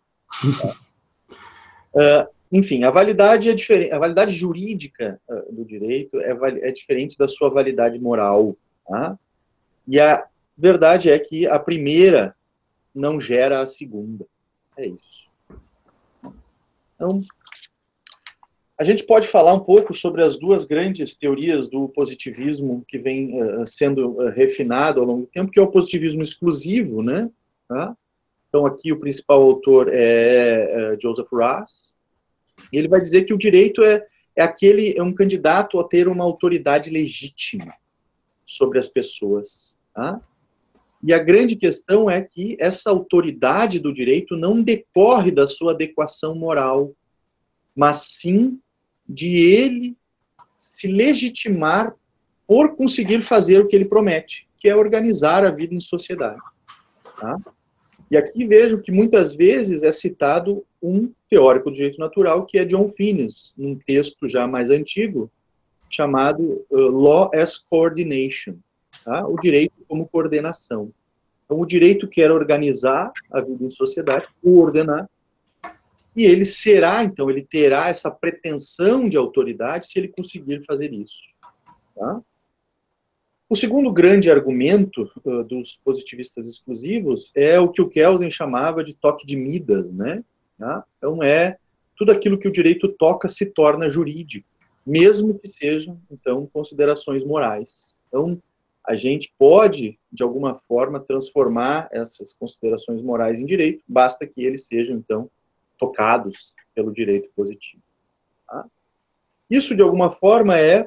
Enfim, a validade é diferente, a validade jurídica do direito é diferente da sua validade moral. Tá? E a verdade é que a primeira não gera a segunda. É isso. Então, a gente pode falar um pouco sobre as duas grandes teorias do positivismo que vem sendo refinado ao longo do tempo, que é o positivismo exclusivo, né? Tá? Então, aqui o principal autor é Joseph Raz. E ele vai dizer que o direito é um candidato a ter uma autoridade legítima sobre as pessoas. Tá? E a grande questão é que essa autoridade do direito não decorre da sua adequação moral, mas sim de ele se legitimar por conseguir fazer o que ele promete, que é organizar a vida em sociedade. Tá? E aqui vejo que muitas vezes é citado um teórico do direito natural, que é John Finnes, num texto já mais antigo, chamado Law as Coordination, tá? O direito como coordenação. Então, o direito quer organizar a vida em sociedade, coordenar, e ele então, ele terá essa pretensão de autoridade se ele conseguir fazer isso. Tá? O segundo grande argumento dos positivistas exclusivos é o que o Kelsen chamava de toque de Midas, né? Tá? Então, tudo aquilo que o direito toca se torna jurídico, mesmo que sejam, então, considerações morais. Então, a gente pode, de alguma forma, transformar essas considerações morais em direito, basta que eles sejam, então, tocados pelo direito positivo. Tá? Isso, de alguma forma, é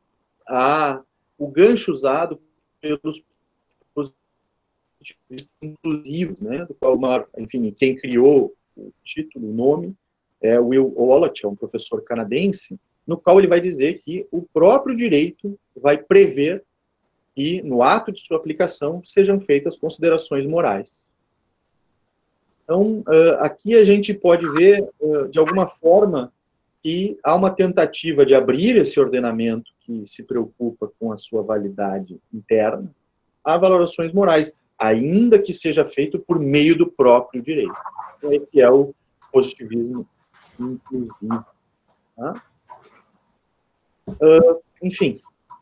o gancho usado pelos positivistas inclusivos, né, do qual, enfim, quem criou o título, o nome, é Will Wallach, um professor canadense, no qual ele vai dizer que o próprio direito vai prever que, no ato de sua aplicação, sejam feitas considerações morais. Então, aqui a gente pode ver, de alguma forma, que há uma tentativa de abrir esse ordenamento que se preocupa com a sua validade interna a valorações morais, ainda que seja feito por meio do próprio direito. Então, esse é o positivismo inclusivo. Tá? Enfim,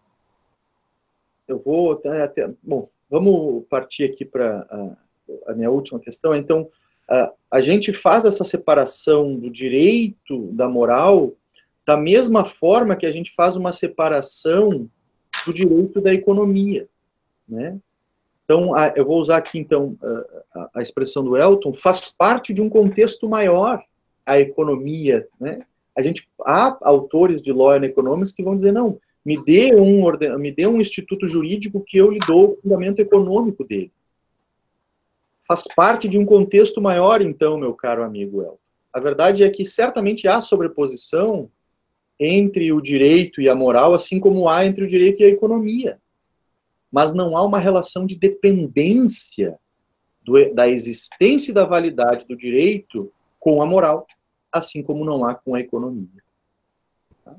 eu vou bom, vamos partir aqui para a minha última questão. Então, a gente faz essa separação do direito da moral da mesma forma que a gente faz uma separação do direito da economia, né? Então, eu vou usar aqui, então, a expressão do Elton, faz parte de um contexto maior a economia, né? Há autores de Law and Economics que vão dizer, não, me dê um instituto jurídico que eu lhe dou o fundamento econômico dele. Faz parte de um contexto maior, então, meu caro amigo Elton. A verdade é que certamente há sobreposição entre o direito e a moral, assim como há entre o direito e a economia. Mas não há uma relação de dependência da existência e da validade do direito com a moral, assim como não há com a economia. Tá?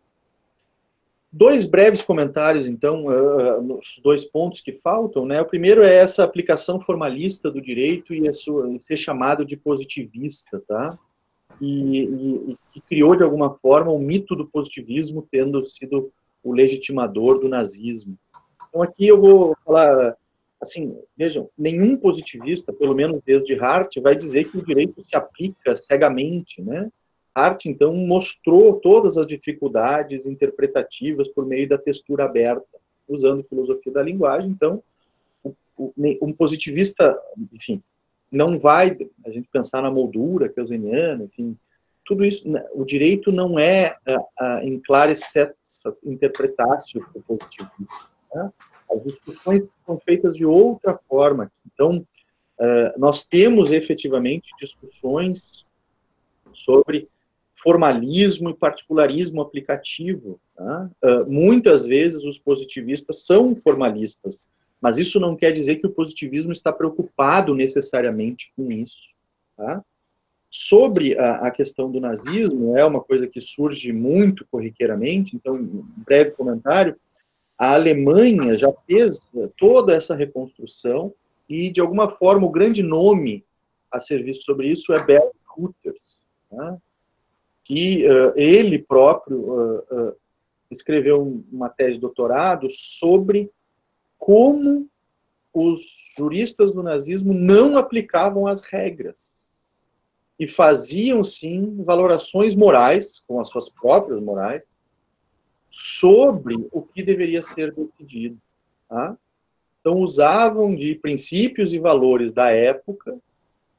Dois breves comentários, então, nos dois pontos que faltam, né? O primeiro é essa aplicação formalista do direito e ser chamado de positivista, tá? E que criou, de alguma forma, o mito do positivismo tendo sido o legitimador do nazismo. Então, aqui eu vou falar, assim, vejam, nenhum positivista, pelo menos desde Hart, vai dizer que o direito se aplica cegamente, né? Hart, então, mostrou todas as dificuldades interpretativas por meio da textura aberta, usando filosofia da linguagem. Então, um positivista, enfim, não vai a gente pensar na moldura keynesiana, enfim, tudo isso, o direito não é em claris interpretatio positivista. Né? As discussões são feitas de outra forma. Então, nós temos efetivamente discussões sobre formalismo e particularismo aplicativo. Tá? Muitas vezes os positivistas são formalistas, mas isso não quer dizer que o positivismo está preocupado necessariamente com isso. Tá? Sobre a questão do nazismo, é uma coisa que surge muito corriqueiramente, então, um breve comentário. A Alemanha já fez toda essa reconstrução e, de alguma forma, o grande nome a ser visto sobre isso é Bert Reuters, tá? Que ele próprio escreveu uma tese de doutorado sobre como os juristas do nazismo não aplicavam as regras e faziam, sim, valorações morais, com as suas próprias morais, sobre o que deveria ser decidido. Tá? Então, usavam de princípios e valores da época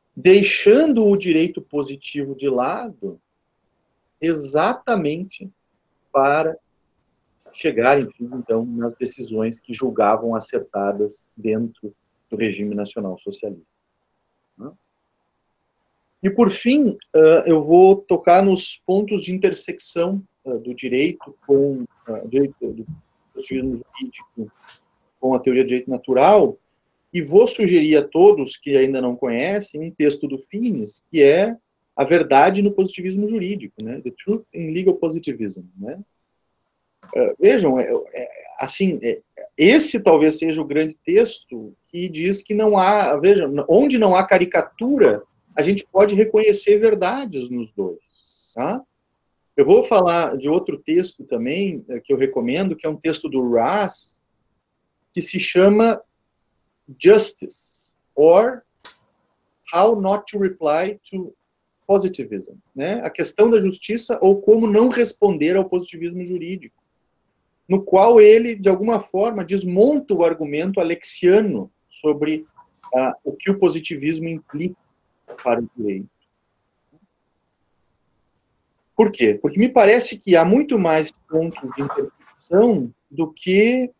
deixando o direito positivo de lado, exatamente para chegar, enfim, então, nas decisões que julgavam acertadas dentro do regime nacional socialista. E, por fim, eu vou tocar nos pontos de intersecção do direito com do positivismo jurídico com a teoria do direito natural, e vou sugerir a todos que ainda não conhecem um texto do Finis, que é A Verdade no Positivismo Jurídico, né? The Truth in Legal Positivism, né? Vejam, esse talvez seja o grande texto que diz que não há, vejam, onde não há caricatura, a gente pode reconhecer verdades nos dois, tá? Eu vou falar de outro texto também, que eu recomendo, que é um texto do Raz, que se chama Justice, or How Not to Reply to Positivism, né? A questão da justiça ou como não responder ao positivismo jurídico, no qual ele, de alguma forma, desmonta o argumento alexiano sobre o que o positivismo implica para o direito. Por quê? Porque me parece que há muito mais pontos de interpretação do que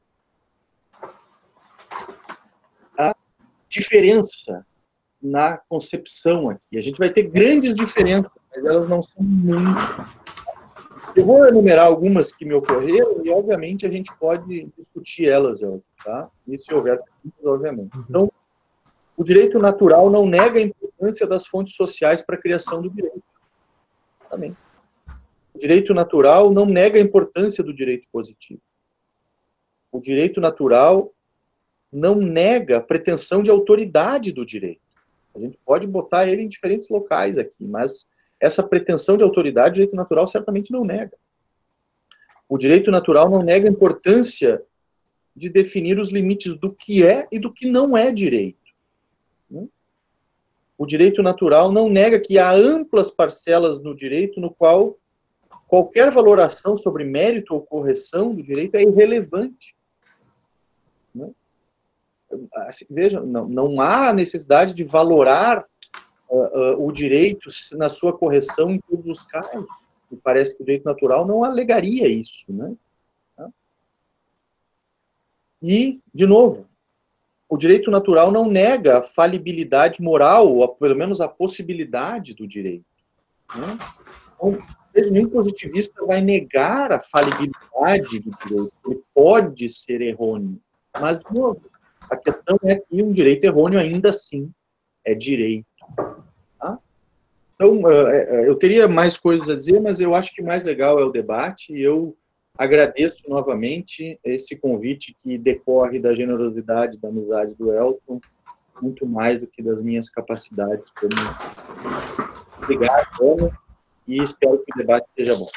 a diferença na concepção aqui. A gente vai ter grandes diferenças, mas elas não são muito. Eu vou enumerar algumas que me ocorreram e, obviamente, a gente pode discutir elas, tá? Isso se houver, obviamente. Então, o direito natural não nega a importância das fontes sociais para a criação do direito. Também. O direito natural não nega a importância do direito positivo. O direito natural não nega a pretensão de autoridade do direito. A gente pode botar ele em diferentes locais aqui, mas essa pretensão de autoridade, o direito natural certamente não nega. O direito natural não nega a importância de definir os limites do que é e do que não é direito. O direito natural não nega que há amplas parcelas no direito no qual qualquer valoração sobre mérito ou correção do direito é irrelevante. Assim, veja, não há necessidade de valorar o direito na sua correção em todos os casos. Me parece que o direito natural não alegaria isso, né? E, de novo, o direito natural não nega a falibilidade moral, ou pelo menos a possibilidade do direito. Né? Então, nenhum positivista vai negar a falibilidade do direito. Ele pode ser errôneo. Mas, de novo, a questão é que um direito errôneo ainda assim é direito. Tá? Então, eu teria mais coisas a dizer, mas eu acho que o mais legal é o debate, e eu agradeço novamente esse convite que decorre da generosidade, da amizade do Elton, muito mais do que das minhas capacidades. Obrigado, Ana, e espero que o debate seja bom.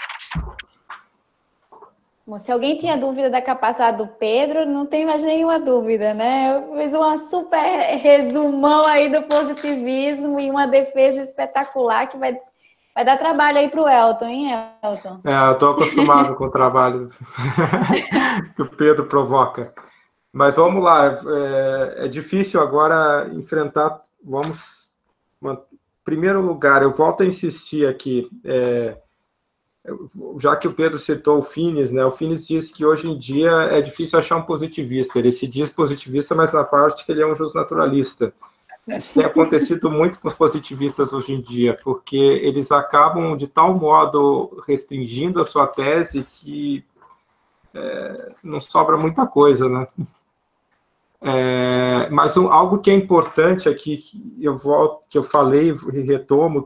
Bom, se alguém tinha dúvida da capacidade do Pedro, não tem mais nenhuma dúvida, né? Eu fiz uma super resumão aí do positivismo e uma defesa espetacular que vai dar trabalho aí para o Elton, hein, Elton? Eu estou acostumado com o trabalho que o Pedro provoca. Mas vamos lá, é difícil agora enfrentar, em primeiro lugar, eu volto a insistir aqui, já que o Pedro citou o Finis, né? O Finis diz que hoje em dia é difícil achar um positivista. Ele se diz positivista, mas na parte que ele é um justnaturalista. Isso tem acontecido muito com os positivistas hoje em dia, porque eles acabam de tal modo restringindo a sua tese que não sobra muita coisa, né? Mas algo que é importante aqui, que eu falei e retomo,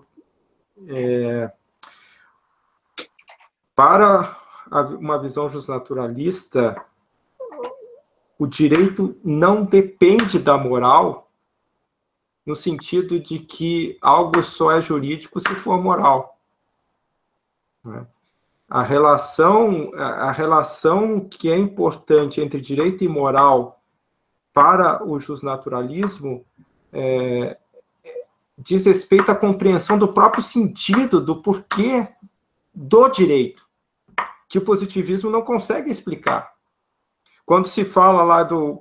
para uma visão justnaturalista, o direito não depende da moral, no sentido de que algo só é jurídico se for moral. A relação que é importante entre direito e moral para o justnaturalismo diz respeito à compreensão do próprio sentido, do porquê do direito, que o positivismo não consegue explicar. quando se fala lá do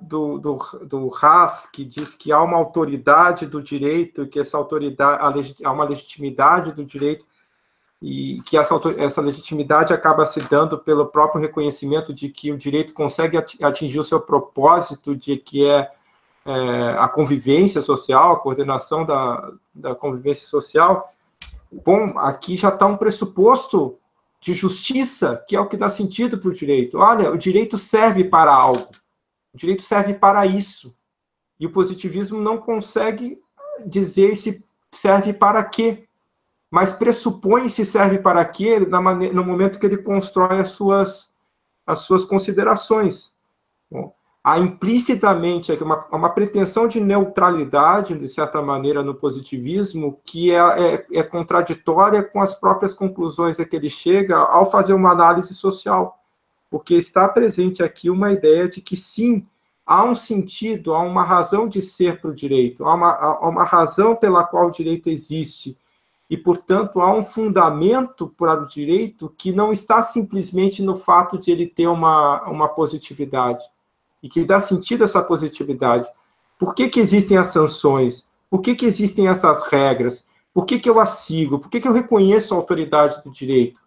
Haas, que diz que há uma autoridade do direito, que essa autoridade, há uma legitimidade do direito, e que essa legitimidade acaba se dando pelo próprio reconhecimento de que o direito consegue atingir o seu propósito, de que é a convivência social, a coordenação da convivência social. Bom, aqui já está um pressuposto de justiça, que é o que dá sentido para o direito. Olha, o direito serve para algo, o direito serve para isso, e o positivismo não consegue dizer se serve para quê, mas pressupõe se serve para quê no momento que ele constrói as suas considerações. Bom, há implicitamente uma pretensão de neutralidade, de certa maneira, no positivismo, que é contraditória com as próprias conclusões a que ele chega ao fazer uma análise social, porque está presente aqui uma ideia de que, sim, há um sentido, há uma razão de ser para o direito, há uma razão pela qual o direito existe, e, portanto, há um fundamento para o direito que não está simplesmente no fato de ele ter uma positividade, e que dá sentido a essa positividade. Por que existem as sanções? Por que existem essas regras? Por que eu as sigo? Por que eu reconheço a autoridade do direito?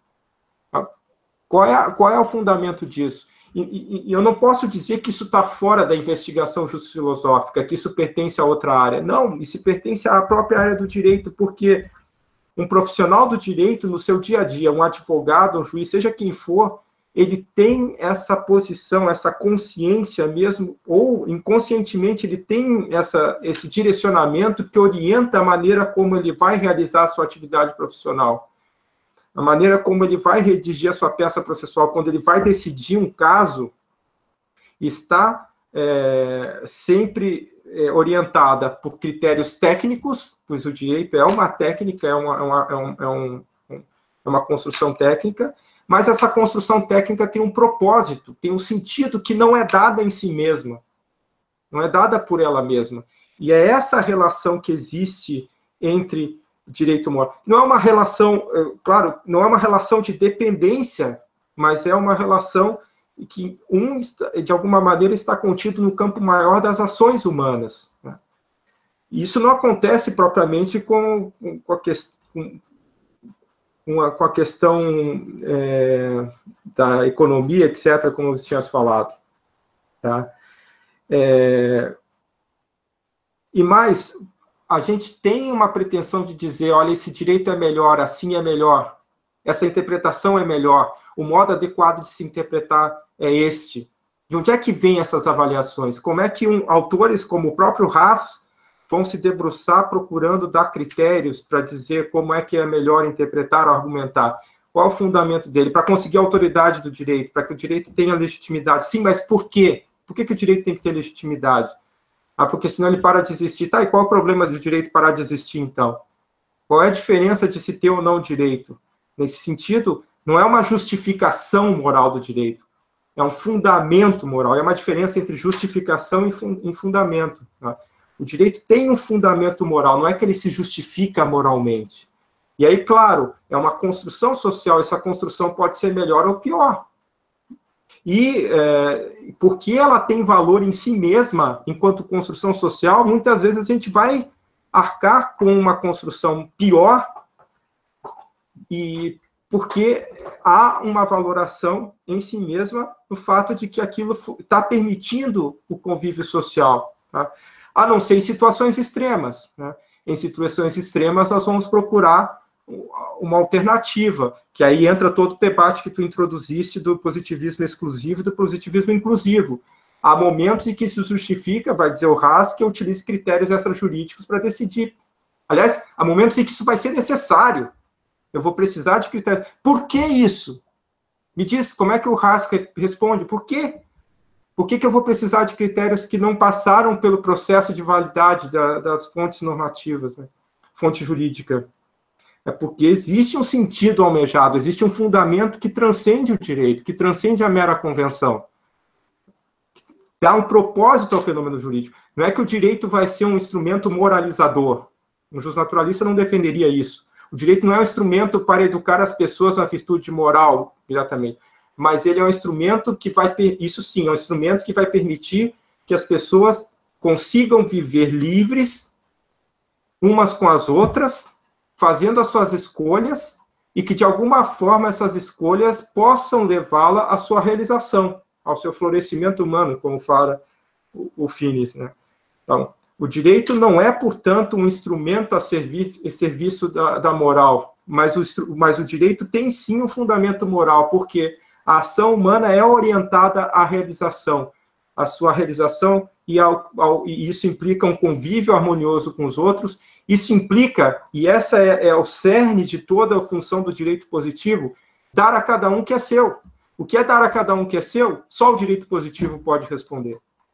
Qual é o fundamento disso? E eu não posso dizer que isso está fora da investigação justo-filosófica, que isso pertence a outra área. Não, isso pertence à própria área do direito, porque um profissional do direito, no seu dia a dia, um advogado, um juiz, seja quem for, ele tem essa posição, essa consciência mesmo, ou inconscientemente ele tem esse direcionamento que orienta a maneira como ele vai realizar a sua atividade profissional, a maneira como ele vai redigir a sua peça processual, quando ele vai decidir um caso, está sempre orientada por critérios técnicos, pois o direito é uma técnica, é uma construção técnica, mas essa construção técnica tem um propósito, tem um sentido que não é dada em si mesma, não é dada por ela mesma. E é essa relação que existe entre direito e moral. Não é uma relação, claro, não é uma relação de dependência, mas é uma relação que, de alguma maneira, está contido no campo maior das ações humanas. Né? E isso não acontece propriamente com a questão da economia, etc., como você tinha falado. Tá? E mais, a gente tem uma pretensão de dizer, olha, esse direito é melhor, assim é melhor, essa interpretação é melhor, o modo adequado de se interpretar é este. De onde é que vêm essas avaliações? Como é que autores como o próprio Haas vão se debruçar procurando dar critérios para dizer como é que é melhor interpretar ou argumentar? Qual é o fundamento dele? Para conseguir a autoridade do direito, para que o direito tenha legitimidade. Sim, mas por quê? Por que o direito tem que ter legitimidade? Porque senão ele para de existir. Tá, e qual é o problema do direito parar de existir, então? Qual é a diferença de se ter ou não direito? Nesse sentido, não é uma justificação moral do direito, é um fundamento moral, é uma diferença entre justificação e fundamento. Tá? O direito tem um fundamento moral, não é que ele se justifica moralmente. E aí, claro, é uma construção social, essa construção pode ser melhor ou pior. E porque ela tem valor em si mesma, enquanto construção social, muitas vezes a gente vai arcar com uma construção pior, e porque há uma valoração em si mesma no fato de que aquilo está permitindo o convívio social. Tá? A não ser em situações extremas. Né? Em situações extremas, nós vamos procurar uma alternativa, que aí entra todo o debate que tu introduziste do positivismo exclusivo e do positivismo inclusivo. Há momentos em que isso justifica, vai dizer o Haas, que eu utilize critérios extrajurídicos para decidir. Aliás, há momentos em que isso vai ser necessário. Eu vou precisar de critérios. Por que isso? Me diz, como é que o Haas responde? Por quê? Por que eu vou precisar de critérios que não passaram pelo processo de validade das fontes normativas, né? Fonte jurídica? É porque existe um sentido almejado, existe um fundamento que transcende o direito, que transcende a mera convenção. Dá um propósito ao fenômeno jurídico. Não é que o direito vai ser um instrumento moralizador. Um justnaturalista não defenderia isso. O direito não é um instrumento para educar as pessoas na virtude moral, diretamente. mas ele é um instrumento que vai, isso sim, é um instrumento que vai permitir que as pessoas consigam viver livres umas com as outras, fazendo as suas escolhas, e que, de alguma forma, essas escolhas possam levá-la à sua realização, ao seu florescimento humano, como fala o Finis, né? Então, o direito não é, portanto, um instrumento a serviço da moral, mas o direito tem, sim, um fundamento moral, porque a ação humana é orientada à realização, à sua realização, e isso implica um convívio harmonioso com os outros. Isso implica, e essa é o cerne de toda a função do direito positivo, dar a cada um o que é seu. O que é dar a cada um o que é seu, só o direito positivo pode responder.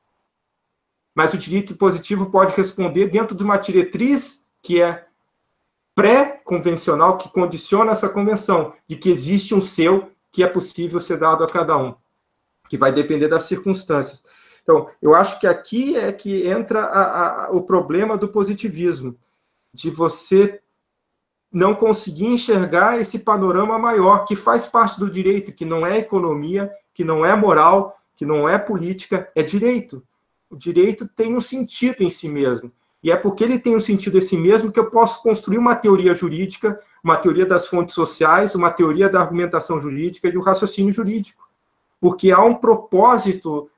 Mas o direito positivo pode responder dentro de uma diretriz que é pré-convencional, que condiciona essa convenção, de que existe um seu que é possível ser dado a cada um, que vai depender das circunstâncias. Então, eu acho que aqui é que entra o problema do positivismo, de você não conseguir enxergar esse panorama maior, que faz parte do direito, que não é economia, que não é moral, que não é política, é direito. O direito tem um sentido em si mesmo. E é porque ele tem um sentido em si mesmo que eu posso construir uma teoria jurídica, uma teoria das fontes sociais, uma teoria da argumentação jurídica e do raciocínio jurídico. Porque há um propósito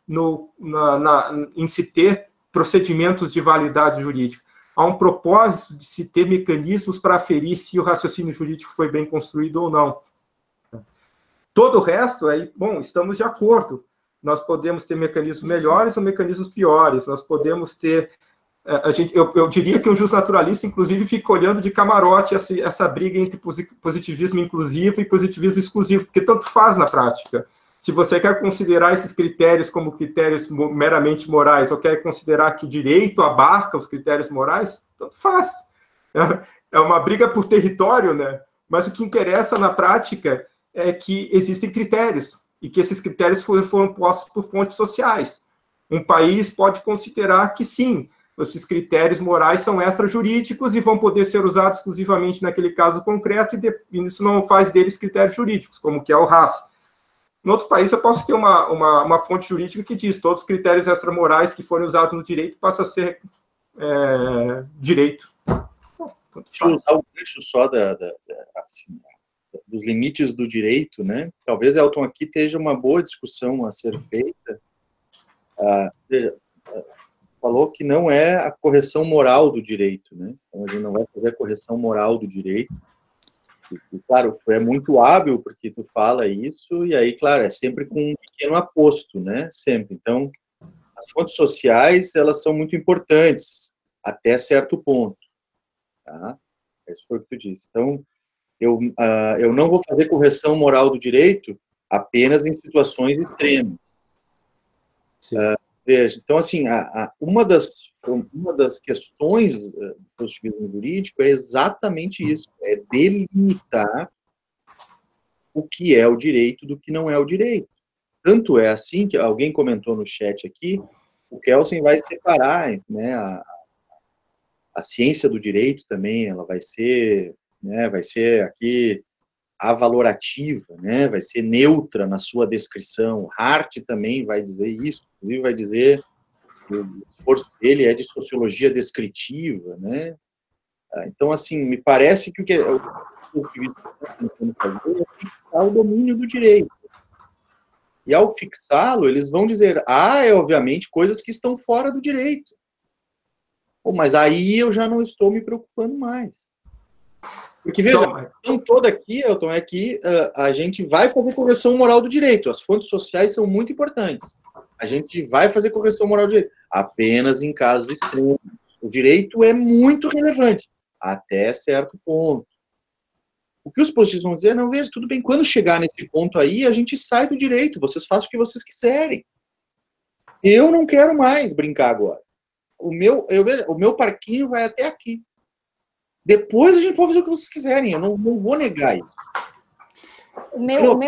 em se ter procedimentos de validade jurídica. Há um propósito de se ter mecanismos para aferir se o raciocínio jurídico foi bem construído ou não. Todo o resto, bom, estamos de acordo. Nós podemos ter mecanismos melhores ou mecanismos piores. Nós podemos ter... Eu diria que um justnaturalista, inclusive, fica olhando de camarote essa briga entre positivismo inclusivo e positivismo exclusivo, porque tanto faz na prática. Se você quer considerar esses critérios como critérios meramente morais, ou quer considerar que o direito abarca os critérios morais, tanto faz. É uma briga por território, né? Mas o que interessa na prática é que existem critérios, e que esses critérios foram postos por fontes sociais. Um país pode considerar que, sim, esses critérios morais são extrajurídicos e vão poder ser usados exclusivamente naquele caso concreto, e isso não faz deles critérios jurídicos, como que é o RAS. Em outro país, eu posso ter uma fonte jurídica que diz todos os critérios extramorais que forem usados no direito passam a ser direito. Deixa eu usar o gancho só assim, dos limites do direito, né? Talvez, Elton, aqui esteja uma boa discussão a ser feita. Falou que não é a correção moral do direito, né? Então, a gente não vai fazer a correção moral do direito. E, claro, tu é muito hábil porque tu fala isso, e aí, claro, é sempre com um pequeno aposto, né? Sempre. Então, as fontes sociais, elas são muito importantes, até certo ponto. Tá? Isso foi o que tu disse. Então, eu não vou fazer correção moral do direito apenas em situações extremas. Veja, então, assim, uma das questões do positivismo jurídico é exatamente isso, é delimitar o que é o direito do que não é o direito. Tanto é assim que alguém comentou no chat aqui, o Kelsen vai separar, né, a ciência do direito também, ela vai ser aqui avalorativa, né, vai ser neutra na sua descrição. Hart também vai dizer isso, inclusive vai dizer que o esforço dele é de sociologia descritiva, né? Então, assim, me parece que o que o positivismo está tentando fazer é fixar o domínio do direito. E ao fixá-lo, eles vão dizer, obviamente, coisas que estão fora do direito. Pô, mas aí eu já não estou me preocupando mais. Porque, veja, a questão toda aqui, Elton, é que a gente vai fazer correção moral do direito. As fontes sociais são muito importantes. A gente vai fazer correção moral do direito. Apenas em casos extremos. O direito é muito relevante, até certo ponto. O que os positivistas vão dizer, não, veja, tudo bem, quando chegar nesse ponto aí, a gente sai do direito, vocês fazem o que vocês quiserem. Eu não quero mais brincar agora. O meu parquinho vai até aqui. Depois a gente pode fazer o que vocês quiserem, eu não vou negar isso. O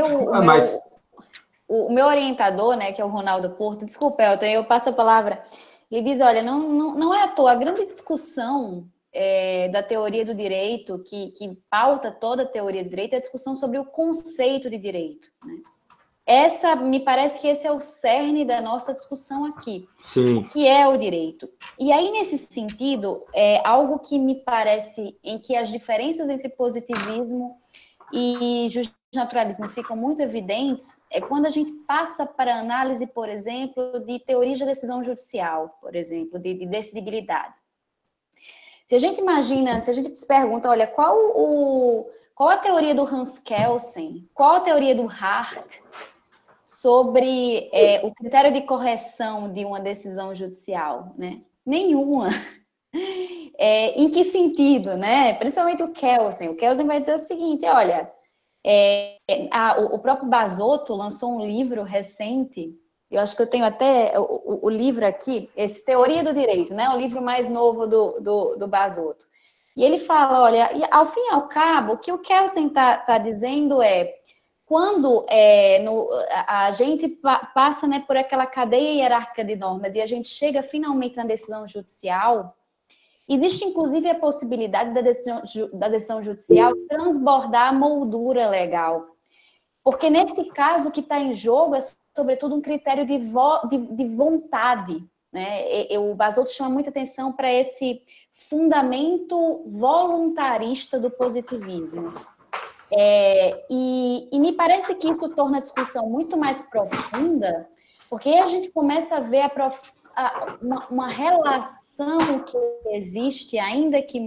meu orientador, né, que é o Ronaldo Porto, desculpa, Elton, eu passo a palavra, ele diz, olha, não é à toa, a grande discussão da teoria do direito, que pauta toda a teoria do direito, é a discussão sobre o conceito de direito, né? me parece que esse é o cerne da nossa discussão aqui. Sim. O que é o direito? E aí, nesse sentido, algo que me parece em que as diferenças entre positivismo e justnaturalismo ficam muito evidentes é quando a gente passa para a análise, por exemplo, de teoria de decisão judicial, por exemplo, de decidibilidade. Se a gente imagina, se a gente se pergunta, olha, qual a teoria do Hans Kelsen, qual a teoria do Hart sobre o critério de correção de uma decisão judicial, né? Nenhuma. Em que sentido, né? Principalmente o Kelsen vai dizer o seguinte, olha, o próprio Basoto lançou um livro recente, eu acho que eu tenho até o livro aqui, esse Teoria do Direito, né? O livro mais novo do Basoto. E ele fala, olha, ao fim e ao cabo, o que o Kelsen está dizendo quando a gente passa, né, por aquela cadeia hierárquica de normas e a gente chega finalmente na decisão judicial, existe inclusive a possibilidade da decisão judicial transbordar a moldura legal. Porque nesse caso o que está em jogo é sobretudo um critério de vontade, né? O Basoto chama muita atenção para esse fundamento voluntarista do positivismo. E me parece que isso torna a discussão muito mais profunda, porque a gente começa a ver uma relação que existe, ainda que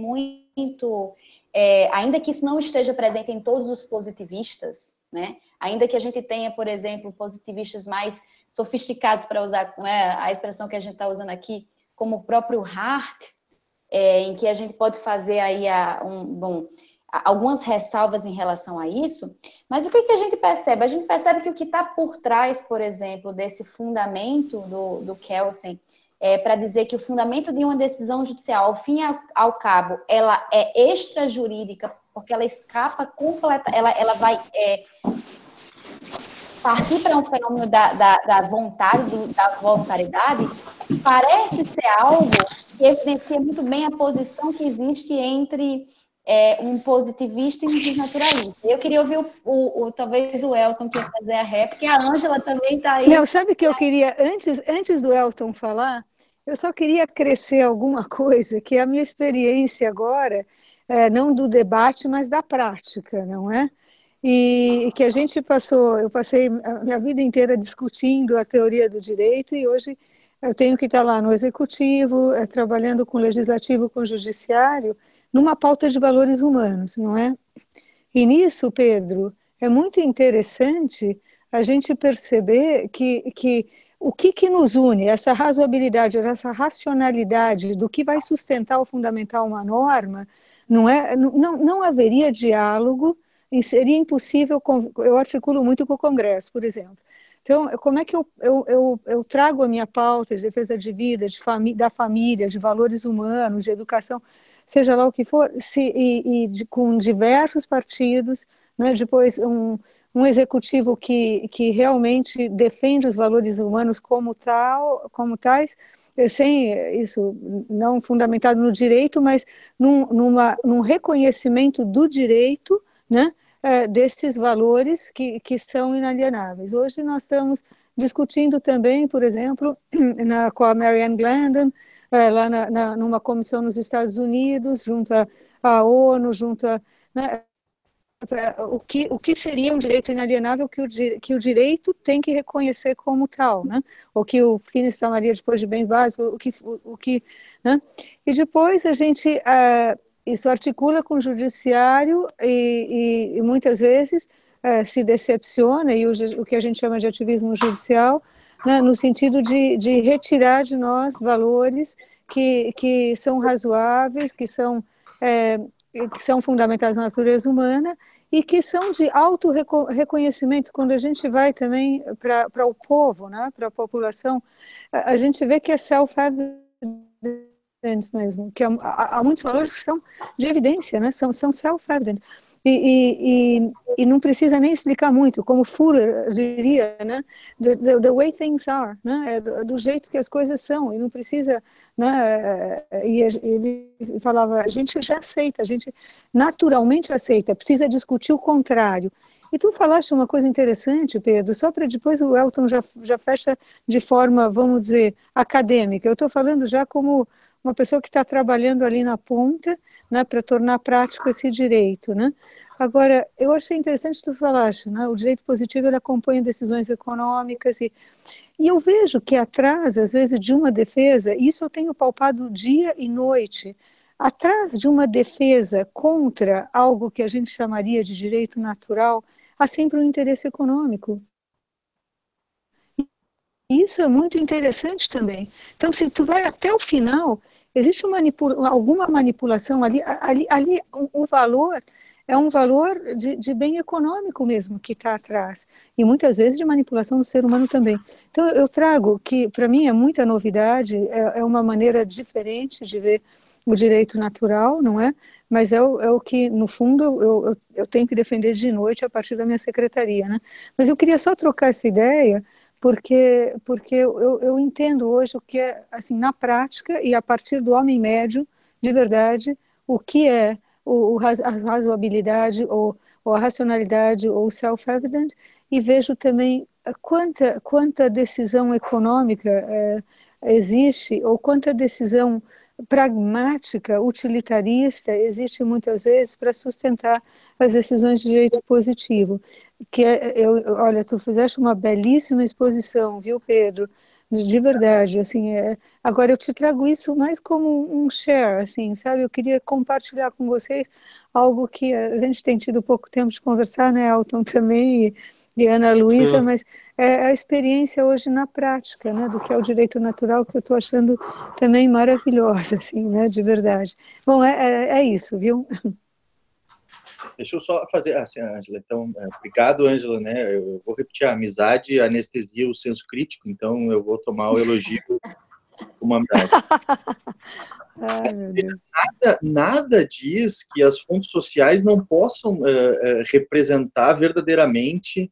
ainda que isso não esteja presente em todos os positivistas, né? Ainda que a gente tenha, por exemplo, positivistas mais sofisticados, para usar, né, a expressão que a gente está usando aqui, como o próprio Hart, em que a gente pode fazer aí algumas ressalvas em relação a isso, mas o que a gente percebe? A gente percebe que o que está por trás, por exemplo, desse fundamento do Kelsen, para dizer que o fundamento de uma decisão judicial, ao fim e ao cabo, ela é extrajurídica, porque ela escapa completa, ela vai partir para um fenômeno da vontade, da voluntariedade, parece ser algo que evidencia muito bem a posição que existe entre um positivista e um justnaturalista. Eu queria ouvir talvez o Elton que ia fazer a réplica, e a Ângela também está aí. Não, sabe o que eu queria, antes do Elton falar, eu só queria acrescer alguma coisa, que é a minha experiência agora, não do debate, mas da prática, não é? E que eu passei a minha vida inteira discutindo a teoria do direito, e hoje eu tenho que estar lá no executivo, trabalhando com o legislativo, com o judiciário, numa pauta de valores humanos, não é? E nisso, Pedro, é muito interessante a gente perceber que o que nos une, essa razoabilidade, essa racionalidade do que vai sustentar ou fundamentar uma norma, não haveria diálogo, e seria impossível. Eu articulo muito com o Congresso, por exemplo. Então, como é que eu trago a minha pauta de defesa de vida, da família, de valores humanos, de educação, seja lá o que for, com diversos partidos, né, depois um executivo que realmente defende os valores humanos como tais, sem isso, não fundamentado no direito, mas num reconhecimento do direito, né, desses valores que são inalienáveis. Hoje nós estamos discutindo também, por exemplo, com a Marianne Glendon, lá numa comissão nos Estados Unidos, junto à ONU, né, o que seria um direito inalienável que o direito tem que reconhecer como tal, né? O que o Fines chamaria depois de bens básicos, né? E depois a gente isso articula com o judiciário e muitas vezes se decepciona, e o que a gente chama de ativismo judicial, né, no sentido de retirar de nós valores que são razoáveis, que são fundamentais na natureza humana e que são de auto-reconhecimento. Quando a gente vai também para o povo, né, para a população, a gente vê que é self-evident mesmo, que há muitos valores que são de evidência, né, são self-evident. E não precisa nem explicar muito, como Fuller diria, né? The way things are, né? Do jeito que as coisas são, e não precisa, né? E ele falava, a gente já aceita, a gente naturalmente aceita, precisa discutir o contrário. E tu falaste uma coisa interessante, Pedro, só para depois o Elton já fecha de forma, vamos dizer, acadêmica. Eu estou falando já como uma pessoa que está trabalhando ali na ponta, né, para tornar prático esse direito, né? Agora, eu achei interessante que tu falaste, né, o direito positivo ele acompanha decisões econômicas e eu vejo que atrás, às vezes, de uma defesa, isso eu tenho palpado dia e noite, atrás de uma defesa contra algo que a gente chamaria de direito natural, há sempre um interesse econômico. Isso é muito interessante também. Então, se tu vai até o final, existe alguma manipulação ali, o valor é um valor de bem econômico mesmo que está atrás, e muitas vezes de manipulação do ser humano também. Então, eu trago que, para mim, é muita novidade, é uma maneira diferente de ver o direito natural, não é? Mas é o que, no fundo, eu tenho que defender de noite a partir da minha secretaria, né? Mas eu queria só trocar essa ideia, porque eu entendo hoje o que é, assim, na prática, e a partir do homem médio, de verdade, o que é a razoabilidade, ou a racionalidade, ou o self-evident, e vejo também quanta decisão econômica existe, ou quanta decisão pragmática, utilitarista, existe muitas vezes para sustentar as decisões de direito positivo. Olha, tu fizeste uma belíssima exposição, viu, Pedro? De verdade, assim, agora eu te trago isso mais como um share, assim, sabe? Eu queria compartilhar com vocês algo que a gente tem tido pouco tempo de conversar, né, Elton também, e Ana Luísa, mas é a experiência hoje na prática, né, do que é o direito natural, que eu estou achando também maravilhosa, assim, né, de verdade. Bom, é isso, viu? Deixa eu só fazer assim, Ângela. Então, obrigado, Ângela, né? Eu vou repetir: a amizade anestesia o senso crítico, então eu vou tomar o elogio como amizade. Ai, meu Deus. Nada diz que as fontes sociais não possam representar verdadeiramente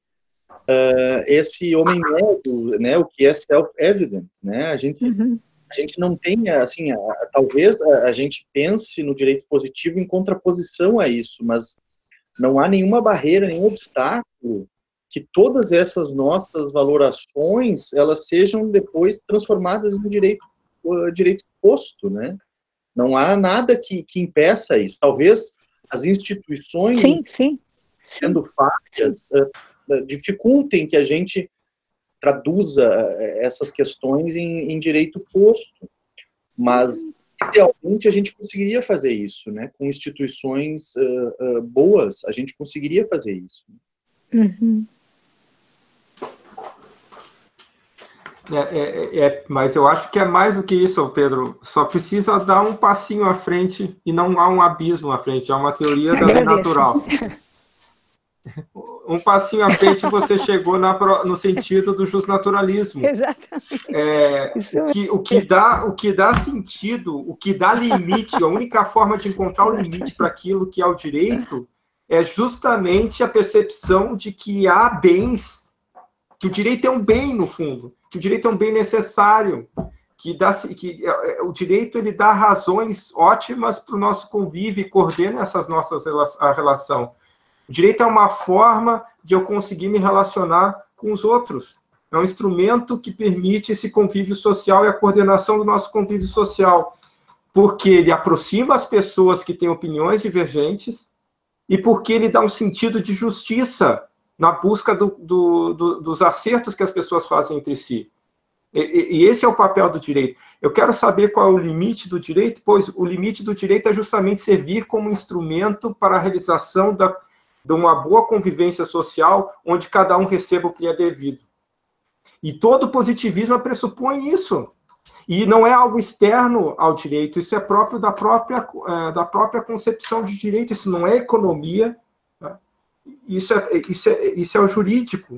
esse homem médio, né? O que é self-evident, né? A gente não tem, assim, talvez a gente pense no direito positivo em contraposição a isso, mas não há nenhuma barreira, nenhum obstáculo que todas essas nossas valorações, elas sejam depois transformadas em direito posto, né? Não há nada que impeça isso. Talvez as instituições, sendo falhas, dificultem que a gente traduza essas questões em direito posto, mas idealmente a gente conseguiria fazer isso, né? Com instituições boas, a gente conseguiria fazer isso. Mas eu acho que é mais do que isso, Pedro. Só precisa dar um passinho à frente e não há um abismo à frente. É uma teoria da lei natural. Um passinho à frente você chegou no sentido do justnaturalismo. Exatamente. O que dá sentido, o que dá limite, a única forma de encontrar o limite para aquilo que é o direito é justamente a percepção de que há bens, que o direito é um bem, no fundo, que o direito é um bem necessário, que o direito ele dá razões ótimas para o nosso convívio e coordena a relação. O direito é uma forma de eu conseguir me relacionar com os outros. É um instrumento que permite esse convívio social e a coordenação do nosso convívio social, porque ele aproxima as pessoas que têm opiniões divergentes e porque ele dá um sentido de justiça na busca dos acertos que as pessoas fazem entre si. E esse é o papel do direito. Eu quero saber qual é o limite do direito, pois o limite do direito é justamente servir como instrumento para a realização de uma boa convivência social, onde cada um receba o que lhe é devido. E todo positivismo pressupõe isso. E não é algo externo ao direito, isso é próprio da própria concepção de direito, isso não é economia, tá? Isso é o jurídico.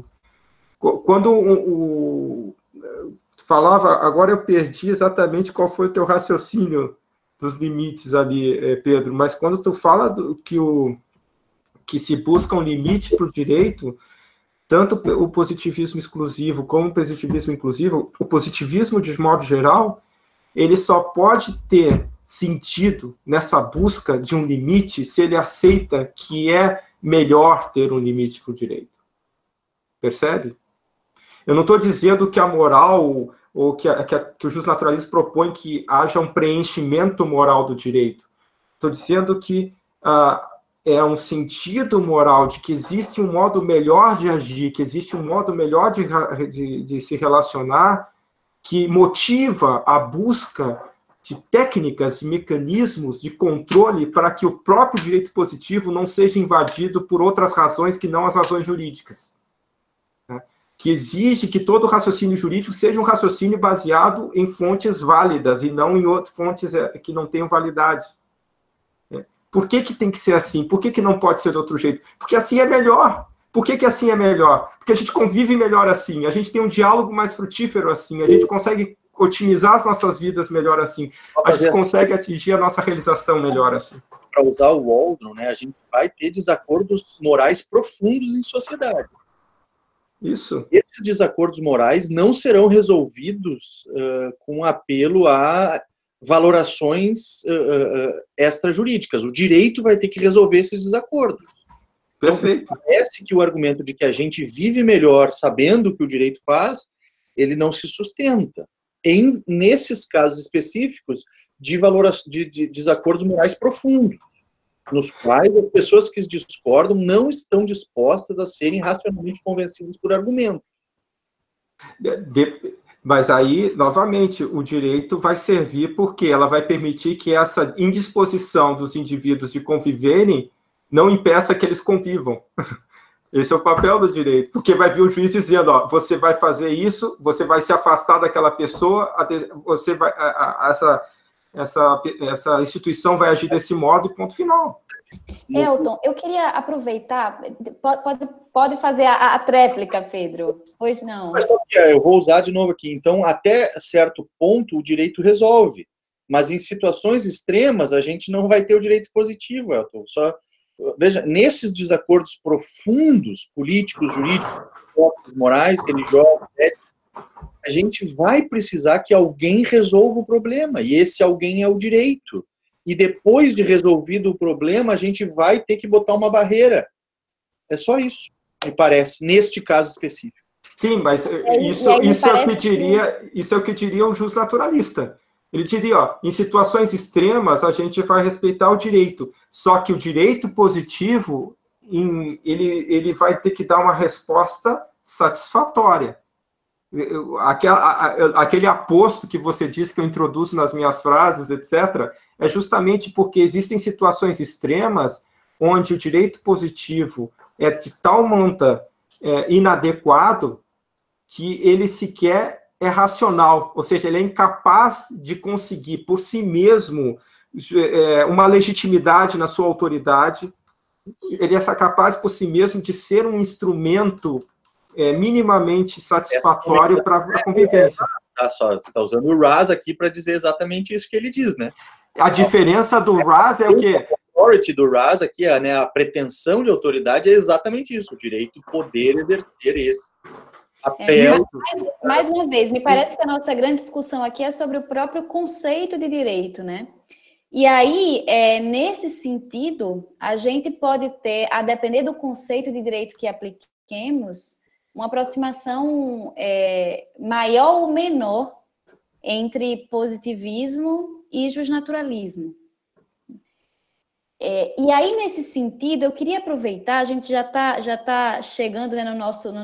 Quando falava, agora eu perdi exatamente qual foi o teu raciocínio dos limites ali, Pedro, mas quando tu fala que se busca um limite para o direito, tanto o positivismo exclusivo como o positivismo inclusivo, o positivismo, de modo geral, ele só pode ter sentido nessa busca de um limite se ele aceita que é melhor ter um limite para o direito. Percebe? Eu não estou dizendo que a moral, ou que o justnaturalismo propõe que haja um preenchimento moral do direito. Estou dizendo que é um sentido moral de que existe um modo melhor de agir, que existe um modo melhor de se relacionar, que motiva a busca de técnicas, de mecanismos de controle para que o próprio direito positivo não seja invadido por outras razões que não as razões jurídicas. Né? Que exige que todo raciocínio jurídico seja um raciocínio baseado em fontes válidas e não em outras fontes que não tenham validade. Por que tem que ser assim? Por que não pode ser de outro jeito? Porque assim é melhor. Por que assim é melhor? Porque a gente convive melhor assim, a gente tem um diálogo mais frutífero assim, a gente consegue otimizar as nossas vidas melhor assim, a gente consegue atingir a nossa realização melhor assim. Para usar o Waldron, né, a gente vai ter desacordos morais profundos em sociedade. Isso. Esses desacordos morais não serão resolvidos com apelo a valorações extrajurídicas. O direito vai ter que resolver esses desacordos. Perfeito. Então, parece que o argumento de que a gente vive melhor sabendo o que o direito faz, ele não se sustenta. Nesses casos específicos de desacordos morais profundos, nos quais as pessoas que discordam não estão dispostas a serem racionalmente convencidas por argumentos. Mas aí, novamente, o direito vai servir porque ela vai permitir que essa indisposição dos indivíduos de conviverem não impeça que eles convivam. Esse é o papel do direito, porque vai vir o juiz dizendo, ó, você vai fazer isso, você vai se afastar daquela pessoa, você vai, essa instituição vai agir desse modo e ponto final. Elton, eu queria aproveitar, pode fazer a tréplica, Pedro, pois não. Mas eu vou usar de novo aqui, então, até certo ponto o direito resolve, mas em situações extremas a gente não vai ter o direito positivo, Elton, veja, nesses desacordos profundos, políticos, jurídicos, morais, religiosos, éticos, a gente vai precisar que alguém resolva o problema, e esse alguém é o direito. E depois de resolvido o problema, a gente vai ter que botar uma barreira. É só isso, me parece, neste caso específico. Sim, mas isso é o que diria um justnaturalista. Ele diria, ó, em situações extremas, a gente vai respeitar o direito. Só que o direito positivo, ele vai ter que dar uma resposta satisfatória. Aquele aposto que você disse que eu introduzo nas minhas frases, etc., é justamente porque existem situações extremas onde o direito positivo é de tal monta inadequado que ele sequer é racional, ou seja, ele é incapaz de conseguir por si mesmo uma legitimidade na sua autoridade, ele é capaz por si mesmo de ser um instrumento minimamente satisfatório para a convivência. Tá usando o Raz aqui para dizer exatamente isso que ele diz, né? A diferença do Raz é o quê? A authority do Raz aqui, né, a pretensão de autoridade é exatamente isso, o direito de poder exercer esse papel. Mais uma vez, me parece que a nossa grande discussão aqui é sobre o próprio conceito de direito, né? E aí, nesse sentido, a gente pode ter, a depender do conceito de direito que apliquemos, uma aproximação maior ou menor entre positivismo e justnaturalismo. E aí, nesse sentido, eu queria aproveitar, a gente já tá chegando, né, no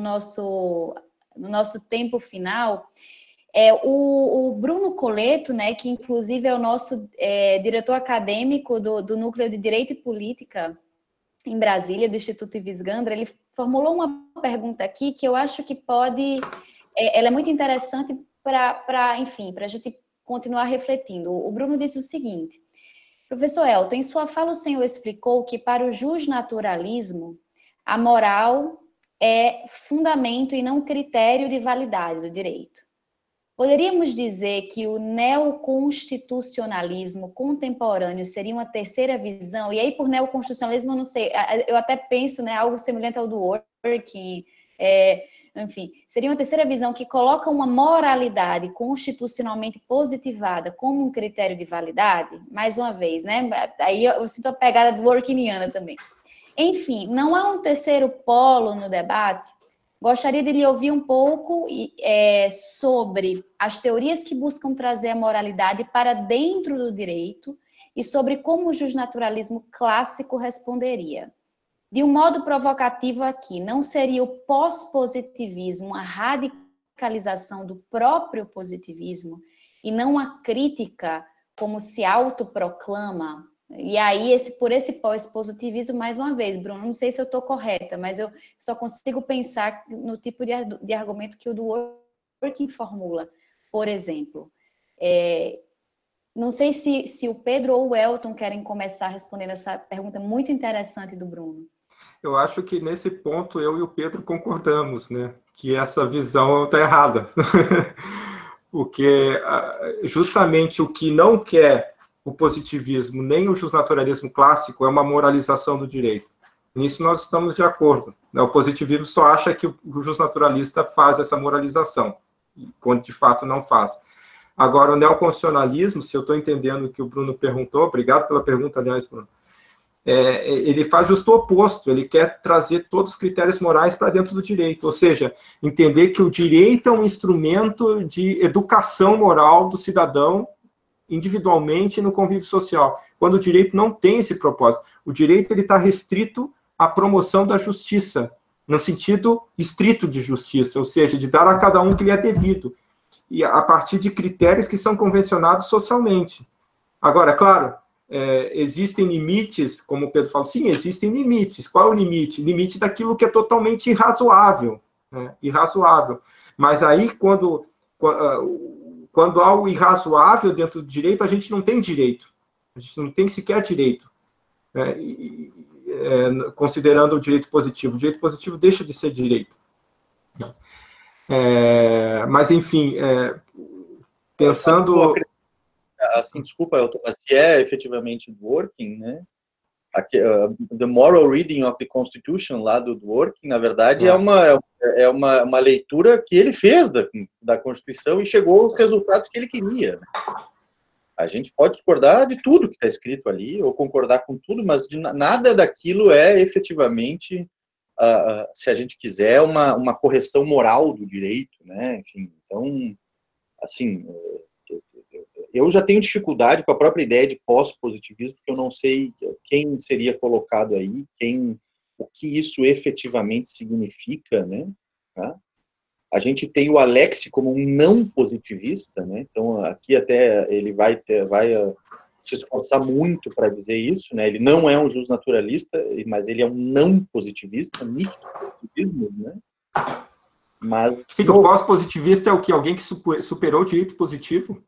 nosso tempo final. O Bruno Coleto, né, que inclusive é o nosso diretor acadêmico do Núcleo de Direito e Política em Brasília, do Instituto Ives Gandra, ele formulou uma pergunta aqui que eu acho que ela é muito interessante para a gente continuar refletindo. O Bruno disse o seguinte: professor Elton, em sua fala o senhor explicou que para o justnaturalismo a moral é fundamento e não critério de validade do direito. Poderíamos dizer que o neoconstitucionalismo contemporâneo seria uma terceira visão? E aí, por neoconstitucionalismo, eu não sei, eu até penso, né, algo semelhante ao do Working, enfim, seria uma terceira visão que coloca uma moralidade constitucionalmente positivada como um critério de validade? Mais uma vez, né? Aí eu sinto a pegada do Workiniana também. Enfim, não há um terceiro polo no debate? Gostaria de lhe ouvir um pouco sobre as teorias que buscam trazer a moralidade para dentro do direito e sobre como o justnaturalismo clássico responderia. De um modo provocativo aqui, não seria o pós-positivismo uma radicalização do próprio positivismo e não uma crítica como se autoproclama? E aí, por esse pós-positivismo, mais uma vez, Bruno, não sei se eu estou correta, mas eu só consigo pensar no tipo de argumento que o Dworkin formula, por exemplo. Não sei se o Pedro ou o Elton querem começar respondendo essa pergunta muito interessante do Bruno. Eu acho que nesse ponto eu e o Pedro concordamos, né? Que essa visão está errada. Porque justamente o que não quer o positivismo, nem o justnaturalismo clássico, é uma moralização do direito. Nisso nós estamos de acordo. O positivismo só acha que o justnaturalista faz essa moralização, quando de fato não faz. Agora, o neoconstitucionalismo, se eu estou entendendo o que o Bruno perguntou, obrigado pela pergunta, aliás, Bruno, ele faz justo o oposto, ele quer trazer todos os critérios morais para dentro do direito, ou seja, entender que o direito é um instrumento de educação moral do cidadão individualmente no convívio social, quando o direito não tem esse propósito. O direito está restrito à promoção da justiça, no sentido estrito de justiça, ou seja, de dar a cada um o que lhe é devido, e a partir de critérios que são convencionados socialmente. Agora, claro, existem limites, como o Pedro falou, sim, existem limites. Qual é o limite? Limite daquilo que é totalmente irrazoável, né? Irrazoável. Mas aí, quando há o irrazoável dentro do direito, a gente não tem direito. A gente não tem sequer direito. Considerando o direito positivo. O direito positivo deixa de ser direito. Mas, enfim, pensando... Assim, desculpa, Elton, mas se é efetivamente Dworkin, né? Aqui, the Moral Reading of the Constitution, lá do Dworkin, na verdade, é uma leitura que ele fez da Constituição e chegou aos resultados que ele queria. Né? A gente pode discordar de tudo que está escrito ali, ou concordar com tudo, mas nada daquilo é efetivamente, se a gente quiser, uma correção moral do direito, né? Enfim, então, assim... Eu já tenho dificuldade com a própria ideia de pós-positivismo, porque eu não sei quem seria colocado aí, o que isso efetivamente significa, né? Tá? A gente tem o Alexis como um não positivista, né? Então, aqui até ele vai se esforçar muito para dizer isso, né? Ele não é um justnaturalista, mas ele é um não positivista, mixto positivismo, né? Mas, sim, o pós-positivista é o que? Alguém que superou o direito positivo?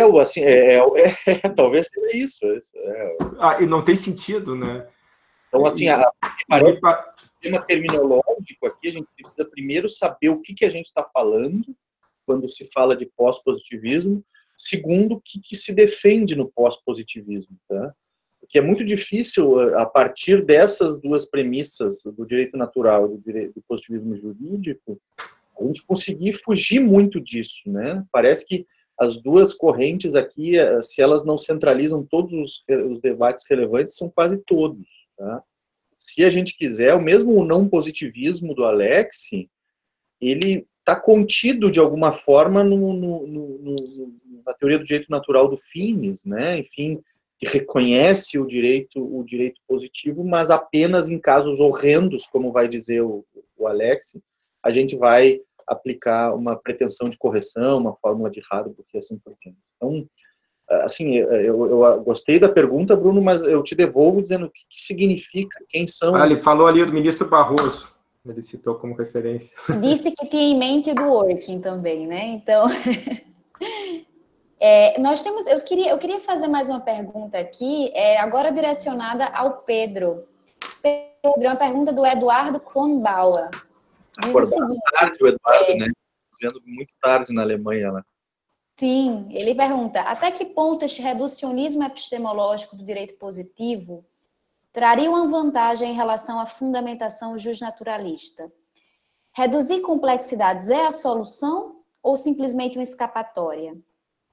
Talvez seja isso. E não tem sentido, né? Então, assim, tema terminológico aqui, a gente precisa primeiro saber o que a gente está falando quando se fala de pós-positivismo, segundo, o que se defende no pós-positivismo, tá? Porque é muito difícil, a partir dessas duas premissas, do direito natural e do positivismo jurídico, a gente conseguir fugir muito disso, né? Parece que as duas correntes aqui, se elas não centralizam todos os debates relevantes, são quase todos. Tá? Se a gente quiser, o mesmo não positivismo do Alexis, ele está contido de alguma forma na teoria do direito natural do Finis, né? Enfim, que reconhece o direito positivo, mas apenas em casos horrendos, como vai dizer o Alexis, a gente vai aplicar uma pretensão de correção, uma fórmula de Harburg e assim por diante. Então, assim, eu gostei da pergunta, Bruno, mas eu te devolvo dizendo o que significa, quem são... ele falou ali do ministro Barroso, ele citou como referência. Disse que tinha em mente o Dworkin também, né? Então, eu queria fazer mais uma pergunta aqui, agora direcionada ao Pedro. Pedro, é uma pergunta do Eduardo Kronbauer. Acordado tarde, o Eduardo, né? Vendo muito tarde na Alemanha, né? Sim, ele pergunta, até que ponto este reducionismo epistemológico do direito positivo traria uma vantagem em relação à fundamentação justnaturalista? Reduzir complexidades é a solução ou simplesmente uma escapatória?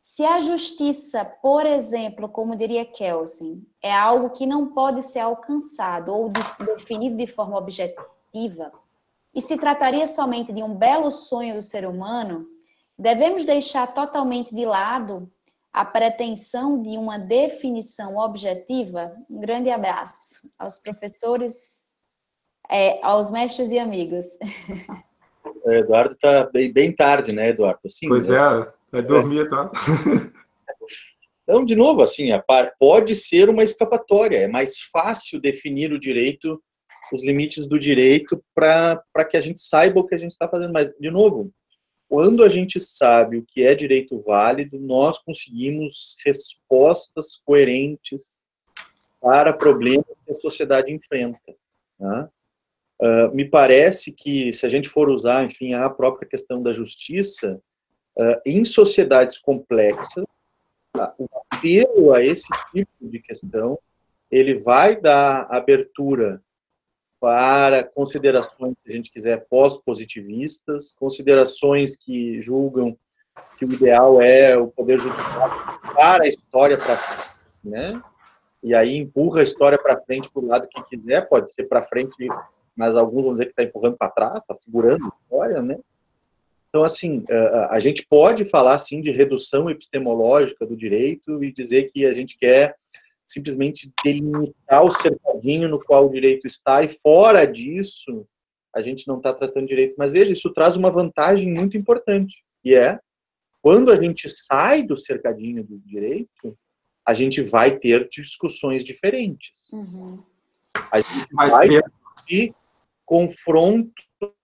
Se a justiça, por exemplo, como diria Kelsen, é algo que não pode ser alcançado ou definido de forma objetiva, e se trataria somente de um belo sonho do ser humano, devemos deixar totalmente de lado a pretensão de uma definição objetiva? Um grande abraço aos professores, aos mestres e amigos. Eduardo está bem tarde, né, Eduardo? Sim, pois é dormir, tá? Então, de novo, assim, pode ser uma escapatória. É mais fácil definir o direito, os limites do direito, para que a gente saiba o que a gente está fazendo. Mas, de novo, quando a gente sabe o que é direito válido, nós conseguimos respostas coerentes para problemas que a sociedade enfrenta. Tá? Me parece que, se a gente for usar, enfim, a própria questão da justiça, em sociedades complexas, o apelo a esse tipo de questão, ele vai dar abertura para considerações, se a gente quiser, pós-positivistas, considerações que julgam que o ideal é o poder judiciário para a história para frente, né? E aí empurra a história para frente para o lado que quiser, pode ser para frente, mas alguns vão dizer que está empurrando para trás, está segurando a história, né? Então, assim, a gente pode falar, sim, de redução epistemológica do direito e dizer que a gente quer simplesmente delimitar o cercadinho no qual o direito está, e fora disso, a gente não está tratando direito. Mas, veja, isso traz uma vantagem muito importante, que é, quando a gente sai do cercadinho do direito, a gente vai ter discussões diferentes. Uhum. A gente vai ter confronto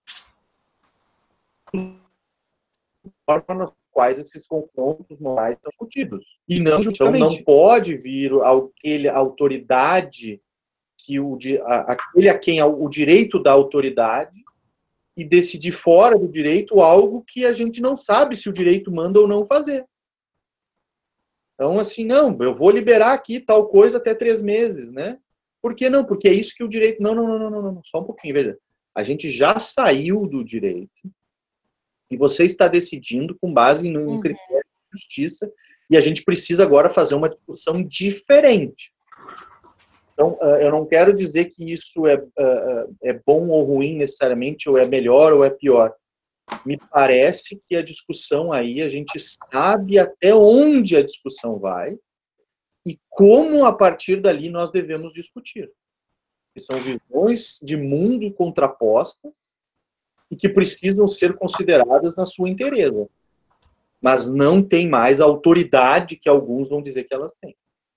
nas quais esses confrontos morais são discutidos. E não, então, não pode vir aquele autoridade, aquele a quem o direito dá autoridade, e decidir fora do direito algo que a gente não sabe se o direito manda ou não fazer. Então, assim, não, eu vou liberar aqui tal coisa até 3 meses, né? Por que não? Porque é isso que o direito... Não, só um pouquinho, veja. A gente já saiu do direito e você está decidindo com base em critério de justiça, e a gente precisa agora fazer uma discussão diferente. Então, eu não quero dizer que isso é bom ou ruim necessariamente, ou é melhor ou é pior. Me parece que a discussão aí, a gente sabe até onde a discussão vai e como, a partir dali, nós devemos discutir. Que são visões de mundo contrapostas e que precisam ser consideradas na sua inteireza. Mas não tem mais a autoridade que alguns vão dizer que elas têm.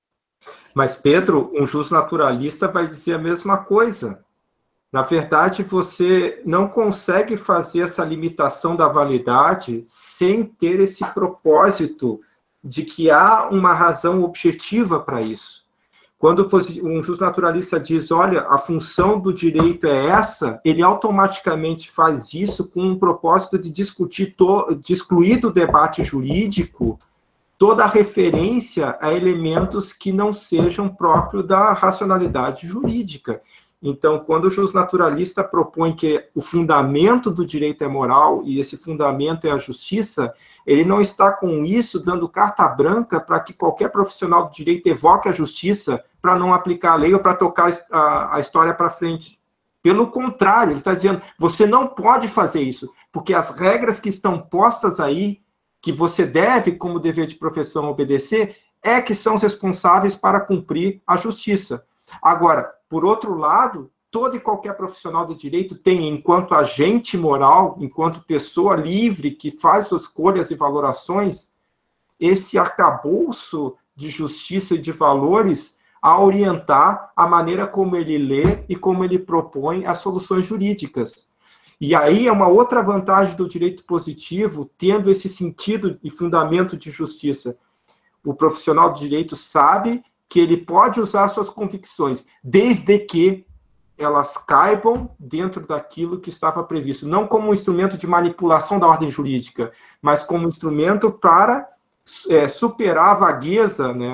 Mas, Pedro, um justnaturalista vai dizer a mesma coisa. Na verdade, você não consegue fazer essa limitação da validade sem ter esse propósito de que há uma razão objetiva para isso. Quando um justnaturalista diz, olha, a função do direito é essa, ele automaticamente faz isso com um propósito de discutir, de excluir do debate jurídico toda a referência a elementos que não sejam próprios da racionalidade jurídica. Então, quando o justnaturalista propõe que o fundamento do direito é moral e esse fundamento é a justiça, ele não está com isso dando carta branca para que qualquer profissional do direito evoque a justiça para não aplicar a lei ou para tocar a história para frente. Pelo contrário, ele está dizendo, você não pode fazer isso, porque as regras que estão postas aí, que você deve, como dever de profissão, obedecer, é que são os responsáveis para cumprir a justiça. Agora, por outro lado, todo e qualquer profissional do direito tem, enquanto agente moral, enquanto pessoa livre que faz suas escolhas e valorações, esse arcabouço de justiça e de valores a orientar a maneira como ele lê e como ele propõe as soluções jurídicas. E aí é uma outra vantagem do direito positivo, tendo esse sentido e fundamento de justiça. O profissional do direito sabe que ele pode usar suas convicções, desde que elas caibam dentro daquilo que estava previsto, não como um instrumento de manipulação da ordem jurídica, mas como um instrumento para superar a vagueza, né,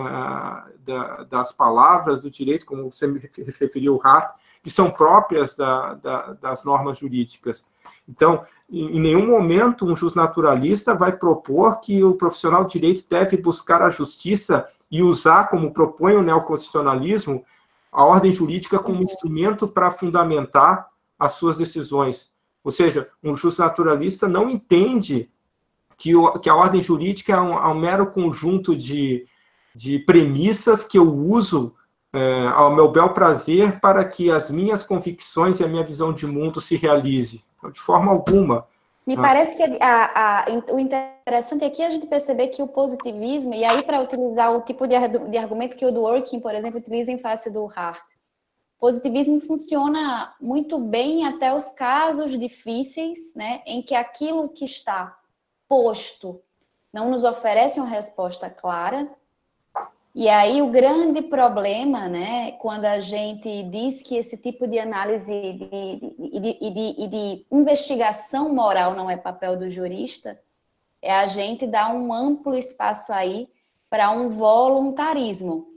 das palavras do direito, como você me referiu, Hart, que são próprias das normas jurídicas. Então, em nenhum momento um justnaturalista vai propor que o profissional de direito deve buscar a justiça e usar, como propõe o neoconstitucionalismo, a ordem jurídica como instrumento para fundamentar as suas decisões. Ou seja, um justnaturalista não entende que a ordem jurídica é um mero conjunto de premissas que eu uso ao meu bel prazer para que as minhas convicções e a minha visão de mundo se realize. Então, de forma alguma. Me parece que o interessante aqui é a gente perceber que o positivismo, e aí para utilizar o tipo de argumento que o Dworkin, por exemplo, utiliza em face do Hart, positivismo funciona muito bem até os casos difíceis, né, em que aquilo que está posto não nos oferece uma resposta clara. E aí o grande problema, né, quando a gente diz que esse tipo de análise e de investigação moral não é papel do jurista, é a gente dar um amplo espaço aí para um voluntarismo.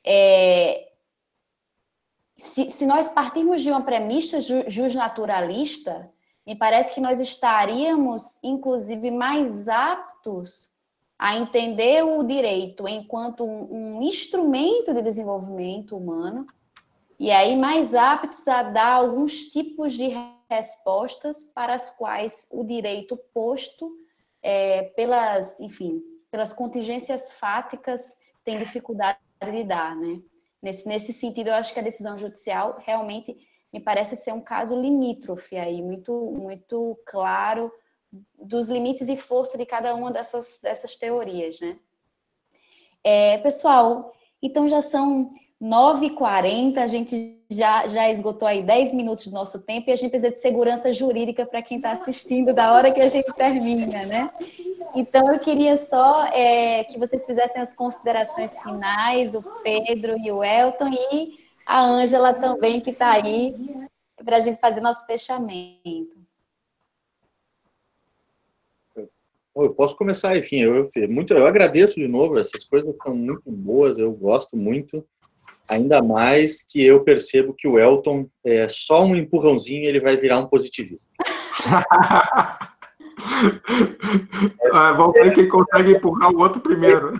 Se nós partirmos de uma premissa justnaturalista, me parece que nós estaríamos, inclusive, mais aptos a entender o direito enquanto um instrumento de desenvolvimento humano, e aí mais aptos a dar alguns tipos de respostas para as quais o direito posto, pelas contingências fáticas, tem dificuldade de dar, né? Nesse sentido, eu acho que a decisão judicial realmente me parece ser um caso limítrofe aí, muito, muito claro, dos limites e força de cada uma dessas teorias, né? Pessoal, então já são 9h40, a gente já esgotou aí 10 minutos do nosso tempo e a gente precisa de segurança jurídica para quem está assistindo da hora que a gente termina, né? Então, eu queria só que vocês fizessem as considerações finais, o Pedro e o Elton, e a Ângela também, que está aí, para a gente fazer nosso fechamento. Eu posso começar, enfim, eu agradeço de novo, essas coisas são muito boas, eu gosto muito, ainda mais que eu percebo que o Elton, só um empurrãozinho, ele vai virar um positivista. Vamos ver quem consegue empurrar o outro primeiro.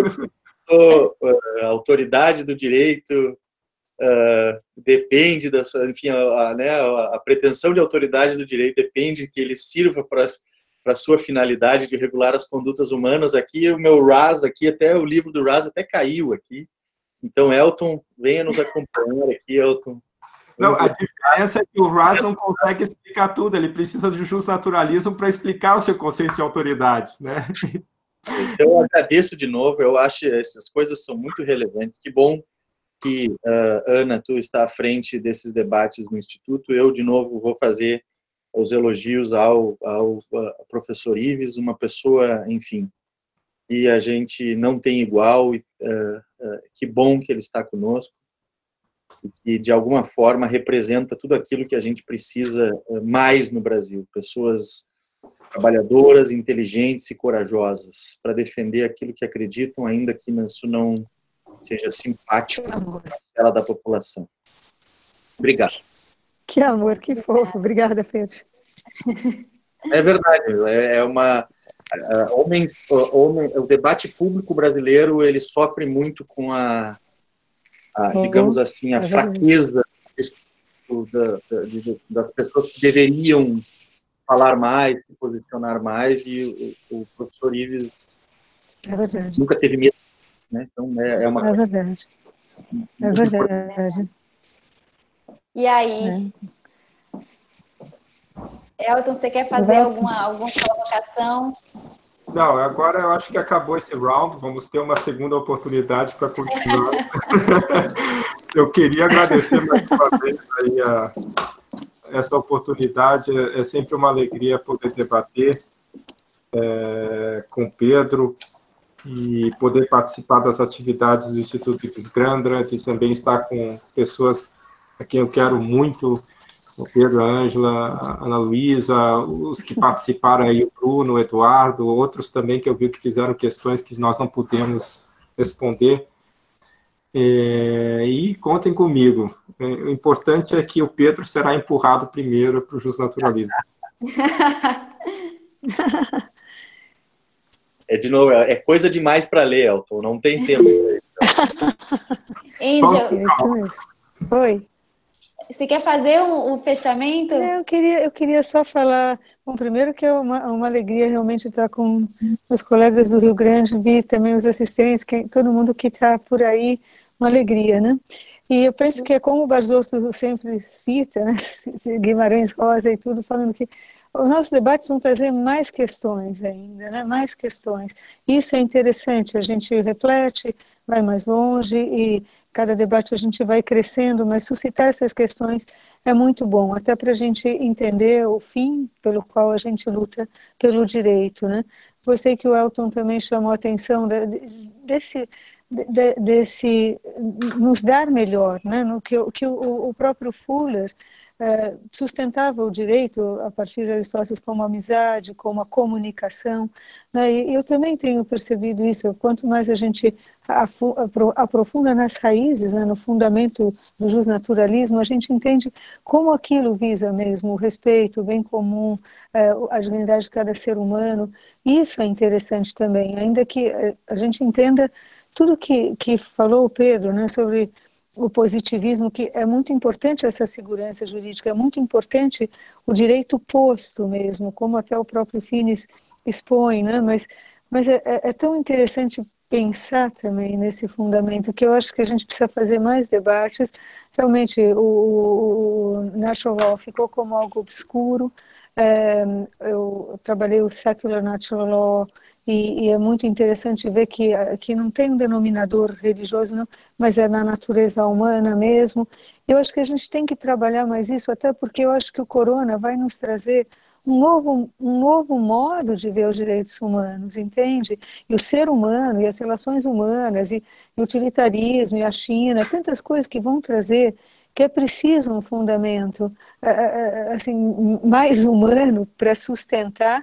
A autoridade do direito depende da sua, enfim, a pretensão de autoridade do direito depende que ele sirva para a sua finalidade de regular as condutas humanas. Aqui, o meu RAS, aqui, até o livro do RAS até caiu aqui. Então, Elton, venha nos acompanhar aqui, Elton. Não, a diferença é que o RAS não consegue explicar tudo, ele precisa de justnaturalismo para explicar o seu conceito de autoridade, né? Então, eu agradeço de novo, eu acho que essas coisas são muito relevantes. Que bom que, Ana, tu está à frente desses debates no Instituto. Eu, de novo, vou fazer os elogios ao professor Ives, uma pessoa, enfim, que a gente não tem igual, que bom que ele está conosco, e que, de alguma forma, representa tudo aquilo que a gente precisa mais no Brasil. Pessoas trabalhadoras, inteligentes e corajosas, para defender aquilo que acreditam, ainda que isso não seja simpático à da população. Obrigado. Que amor, que fofo. Obrigada, Pedro. É verdade. O debate público brasileiro, ele sofre muito com digamos assim, a fraqueza das pessoas que deveriam falar mais, se posicionar mais, e o professor Ives nunca teve medo, né? Então, é verdade. É verdade. E aí? Elton, você quer fazer alguma colocação? Não, agora eu acho que acabou esse round, vamos ter uma segunda oportunidade para continuar. Eu queria agradecer mais uma vez aí essa oportunidade, é sempre uma alegria poder debater com o Pedro e poder participar das atividades do Instituto Ives Grandrad e também estar com pessoas a quem eu quero muito, o Pedro, a Ângela, a Ana Luísa, os que participaram aí, o Bruno, o Eduardo, outros também que eu vi que fizeram questões que nós não pudemos responder. E contem comigo. O importante é que o Pedro será empurrado primeiro para o justnaturalismo. De novo, é coisa demais para ler, Elton, não tem tempo. Angel, É isso mesmo. Oi. você quer fazer um fechamento? Eu queria só falar, bom, primeiro que é uma alegria realmente estar com os colegas do Rio Grande, vi também os assistentes, todo mundo que está por aí, uma alegria, né? E eu penso que é como o Barzotto sempre cita, né? Guimarães Rosa e tudo, falando que os nossos debates vão trazer mais questões ainda, né? Mais questões. Isso é interessante, a gente reflete, vai mais longe e cada debate a gente vai crescendo, mas suscitar essas questões é muito bom, até para a gente entender o fim pelo qual a gente luta pelo direito, né? Gostei que o Elton também chamou a atenção desse nos dar melhor, né? No que o próprio Fuller sustentava o direito a partir de Aristóteles como a amizade, como a comunicação, né? E eu também tenho percebido isso, quanto mais a gente aprofunda nas raízes, né, no fundamento do justnaturalismo, a gente entende como aquilo visa mesmo o respeito, o bem comum, a dignidade de cada ser humano. Isso é interessante também, ainda que a gente entenda tudo que falou o Pedro, né, sobre o positivismo, que é muito importante essa segurança jurídica, é muito importante o direito posto mesmo, como até o próprio Finis expõe, né, mas é tão interessante pensar também nesse fundamento, que eu acho que a gente precisa fazer mais debates. Realmente, o Natural Law ficou como algo obscuro. Eu trabalhei o Secular Natural Law, e é muito interessante ver que não tem um denominador religioso, não, mas é na natureza humana mesmo. Eu acho que a gente tem que trabalhar mais isso, até porque eu acho que o corona vai nos trazer um novo modo de ver os direitos humanos, entende? E o ser humano, e as relações humanas, e o utilitarismo, e a China, tantas coisas que vão trazer, que é preciso um fundamento assim, mais humano para sustentar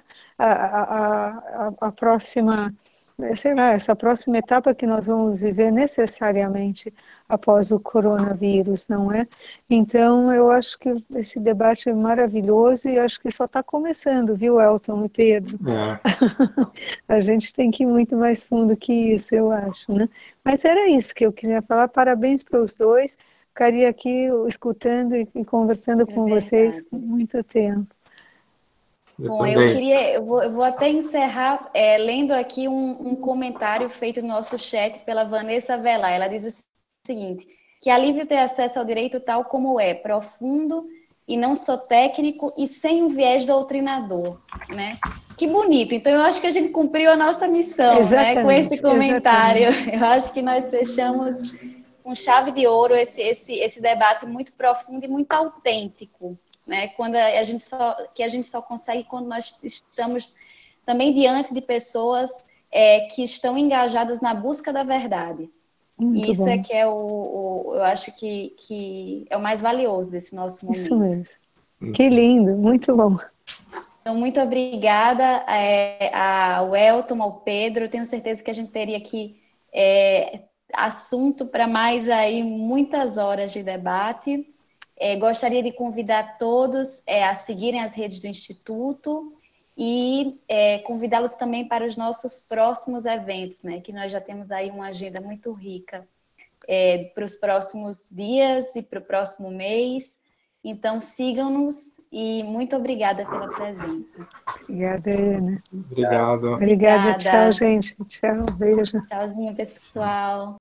a próxima, sei lá, essa próxima etapa que nós vamos viver necessariamente após o coronavírus, não é? Então, eu acho que esse debate é maravilhoso e acho que só está começando, viu, Elton e Pedro? É. A gente tem que ir muito mais fundo que isso, eu acho, né? Mas era isso que eu queria falar. Parabéns para os dois. Ficaria aqui escutando e conversando com vocês muito tempo. Bom, eu vou até encerrar lendo aqui um comentário feito no nosso chat pela Vanessa Velar. Ela diz o seguinte, que alívio ter acesso ao direito tal como é, profundo e não só técnico e sem um viés doutrinador, né? Que bonito. Então, eu acho que a gente cumpriu a nossa missão, né? Com esse comentário. Exatamente. Eu acho que nós fechamos com chave de ouro esse debate muito profundo e muito autêntico, né? Que a gente só consegue quando nós estamos também diante de pessoas que estão engajadas na busca da verdade. Muito isso bom. É que é eu acho que é o mais valioso desse nosso momento. Isso mesmo. Que lindo, muito bom. Então, muito obrigada ao Elton, ao Pedro. Eu tenho certeza que a gente teria aqui assunto para mais aí muitas horas de debate. Gostaria de convidar todos a seguirem as redes do Instituto e convidá-los também para os nossos próximos eventos, né? Que nós já temos aí uma agenda muito rica para os próximos dias e para o próximo mês. Então, sigam-nos e muito obrigada pela presença. Obrigada, Ana. Obrigado. Obrigada. Tchau, gente. Tchau, beijo. Tchauzinho, pessoal.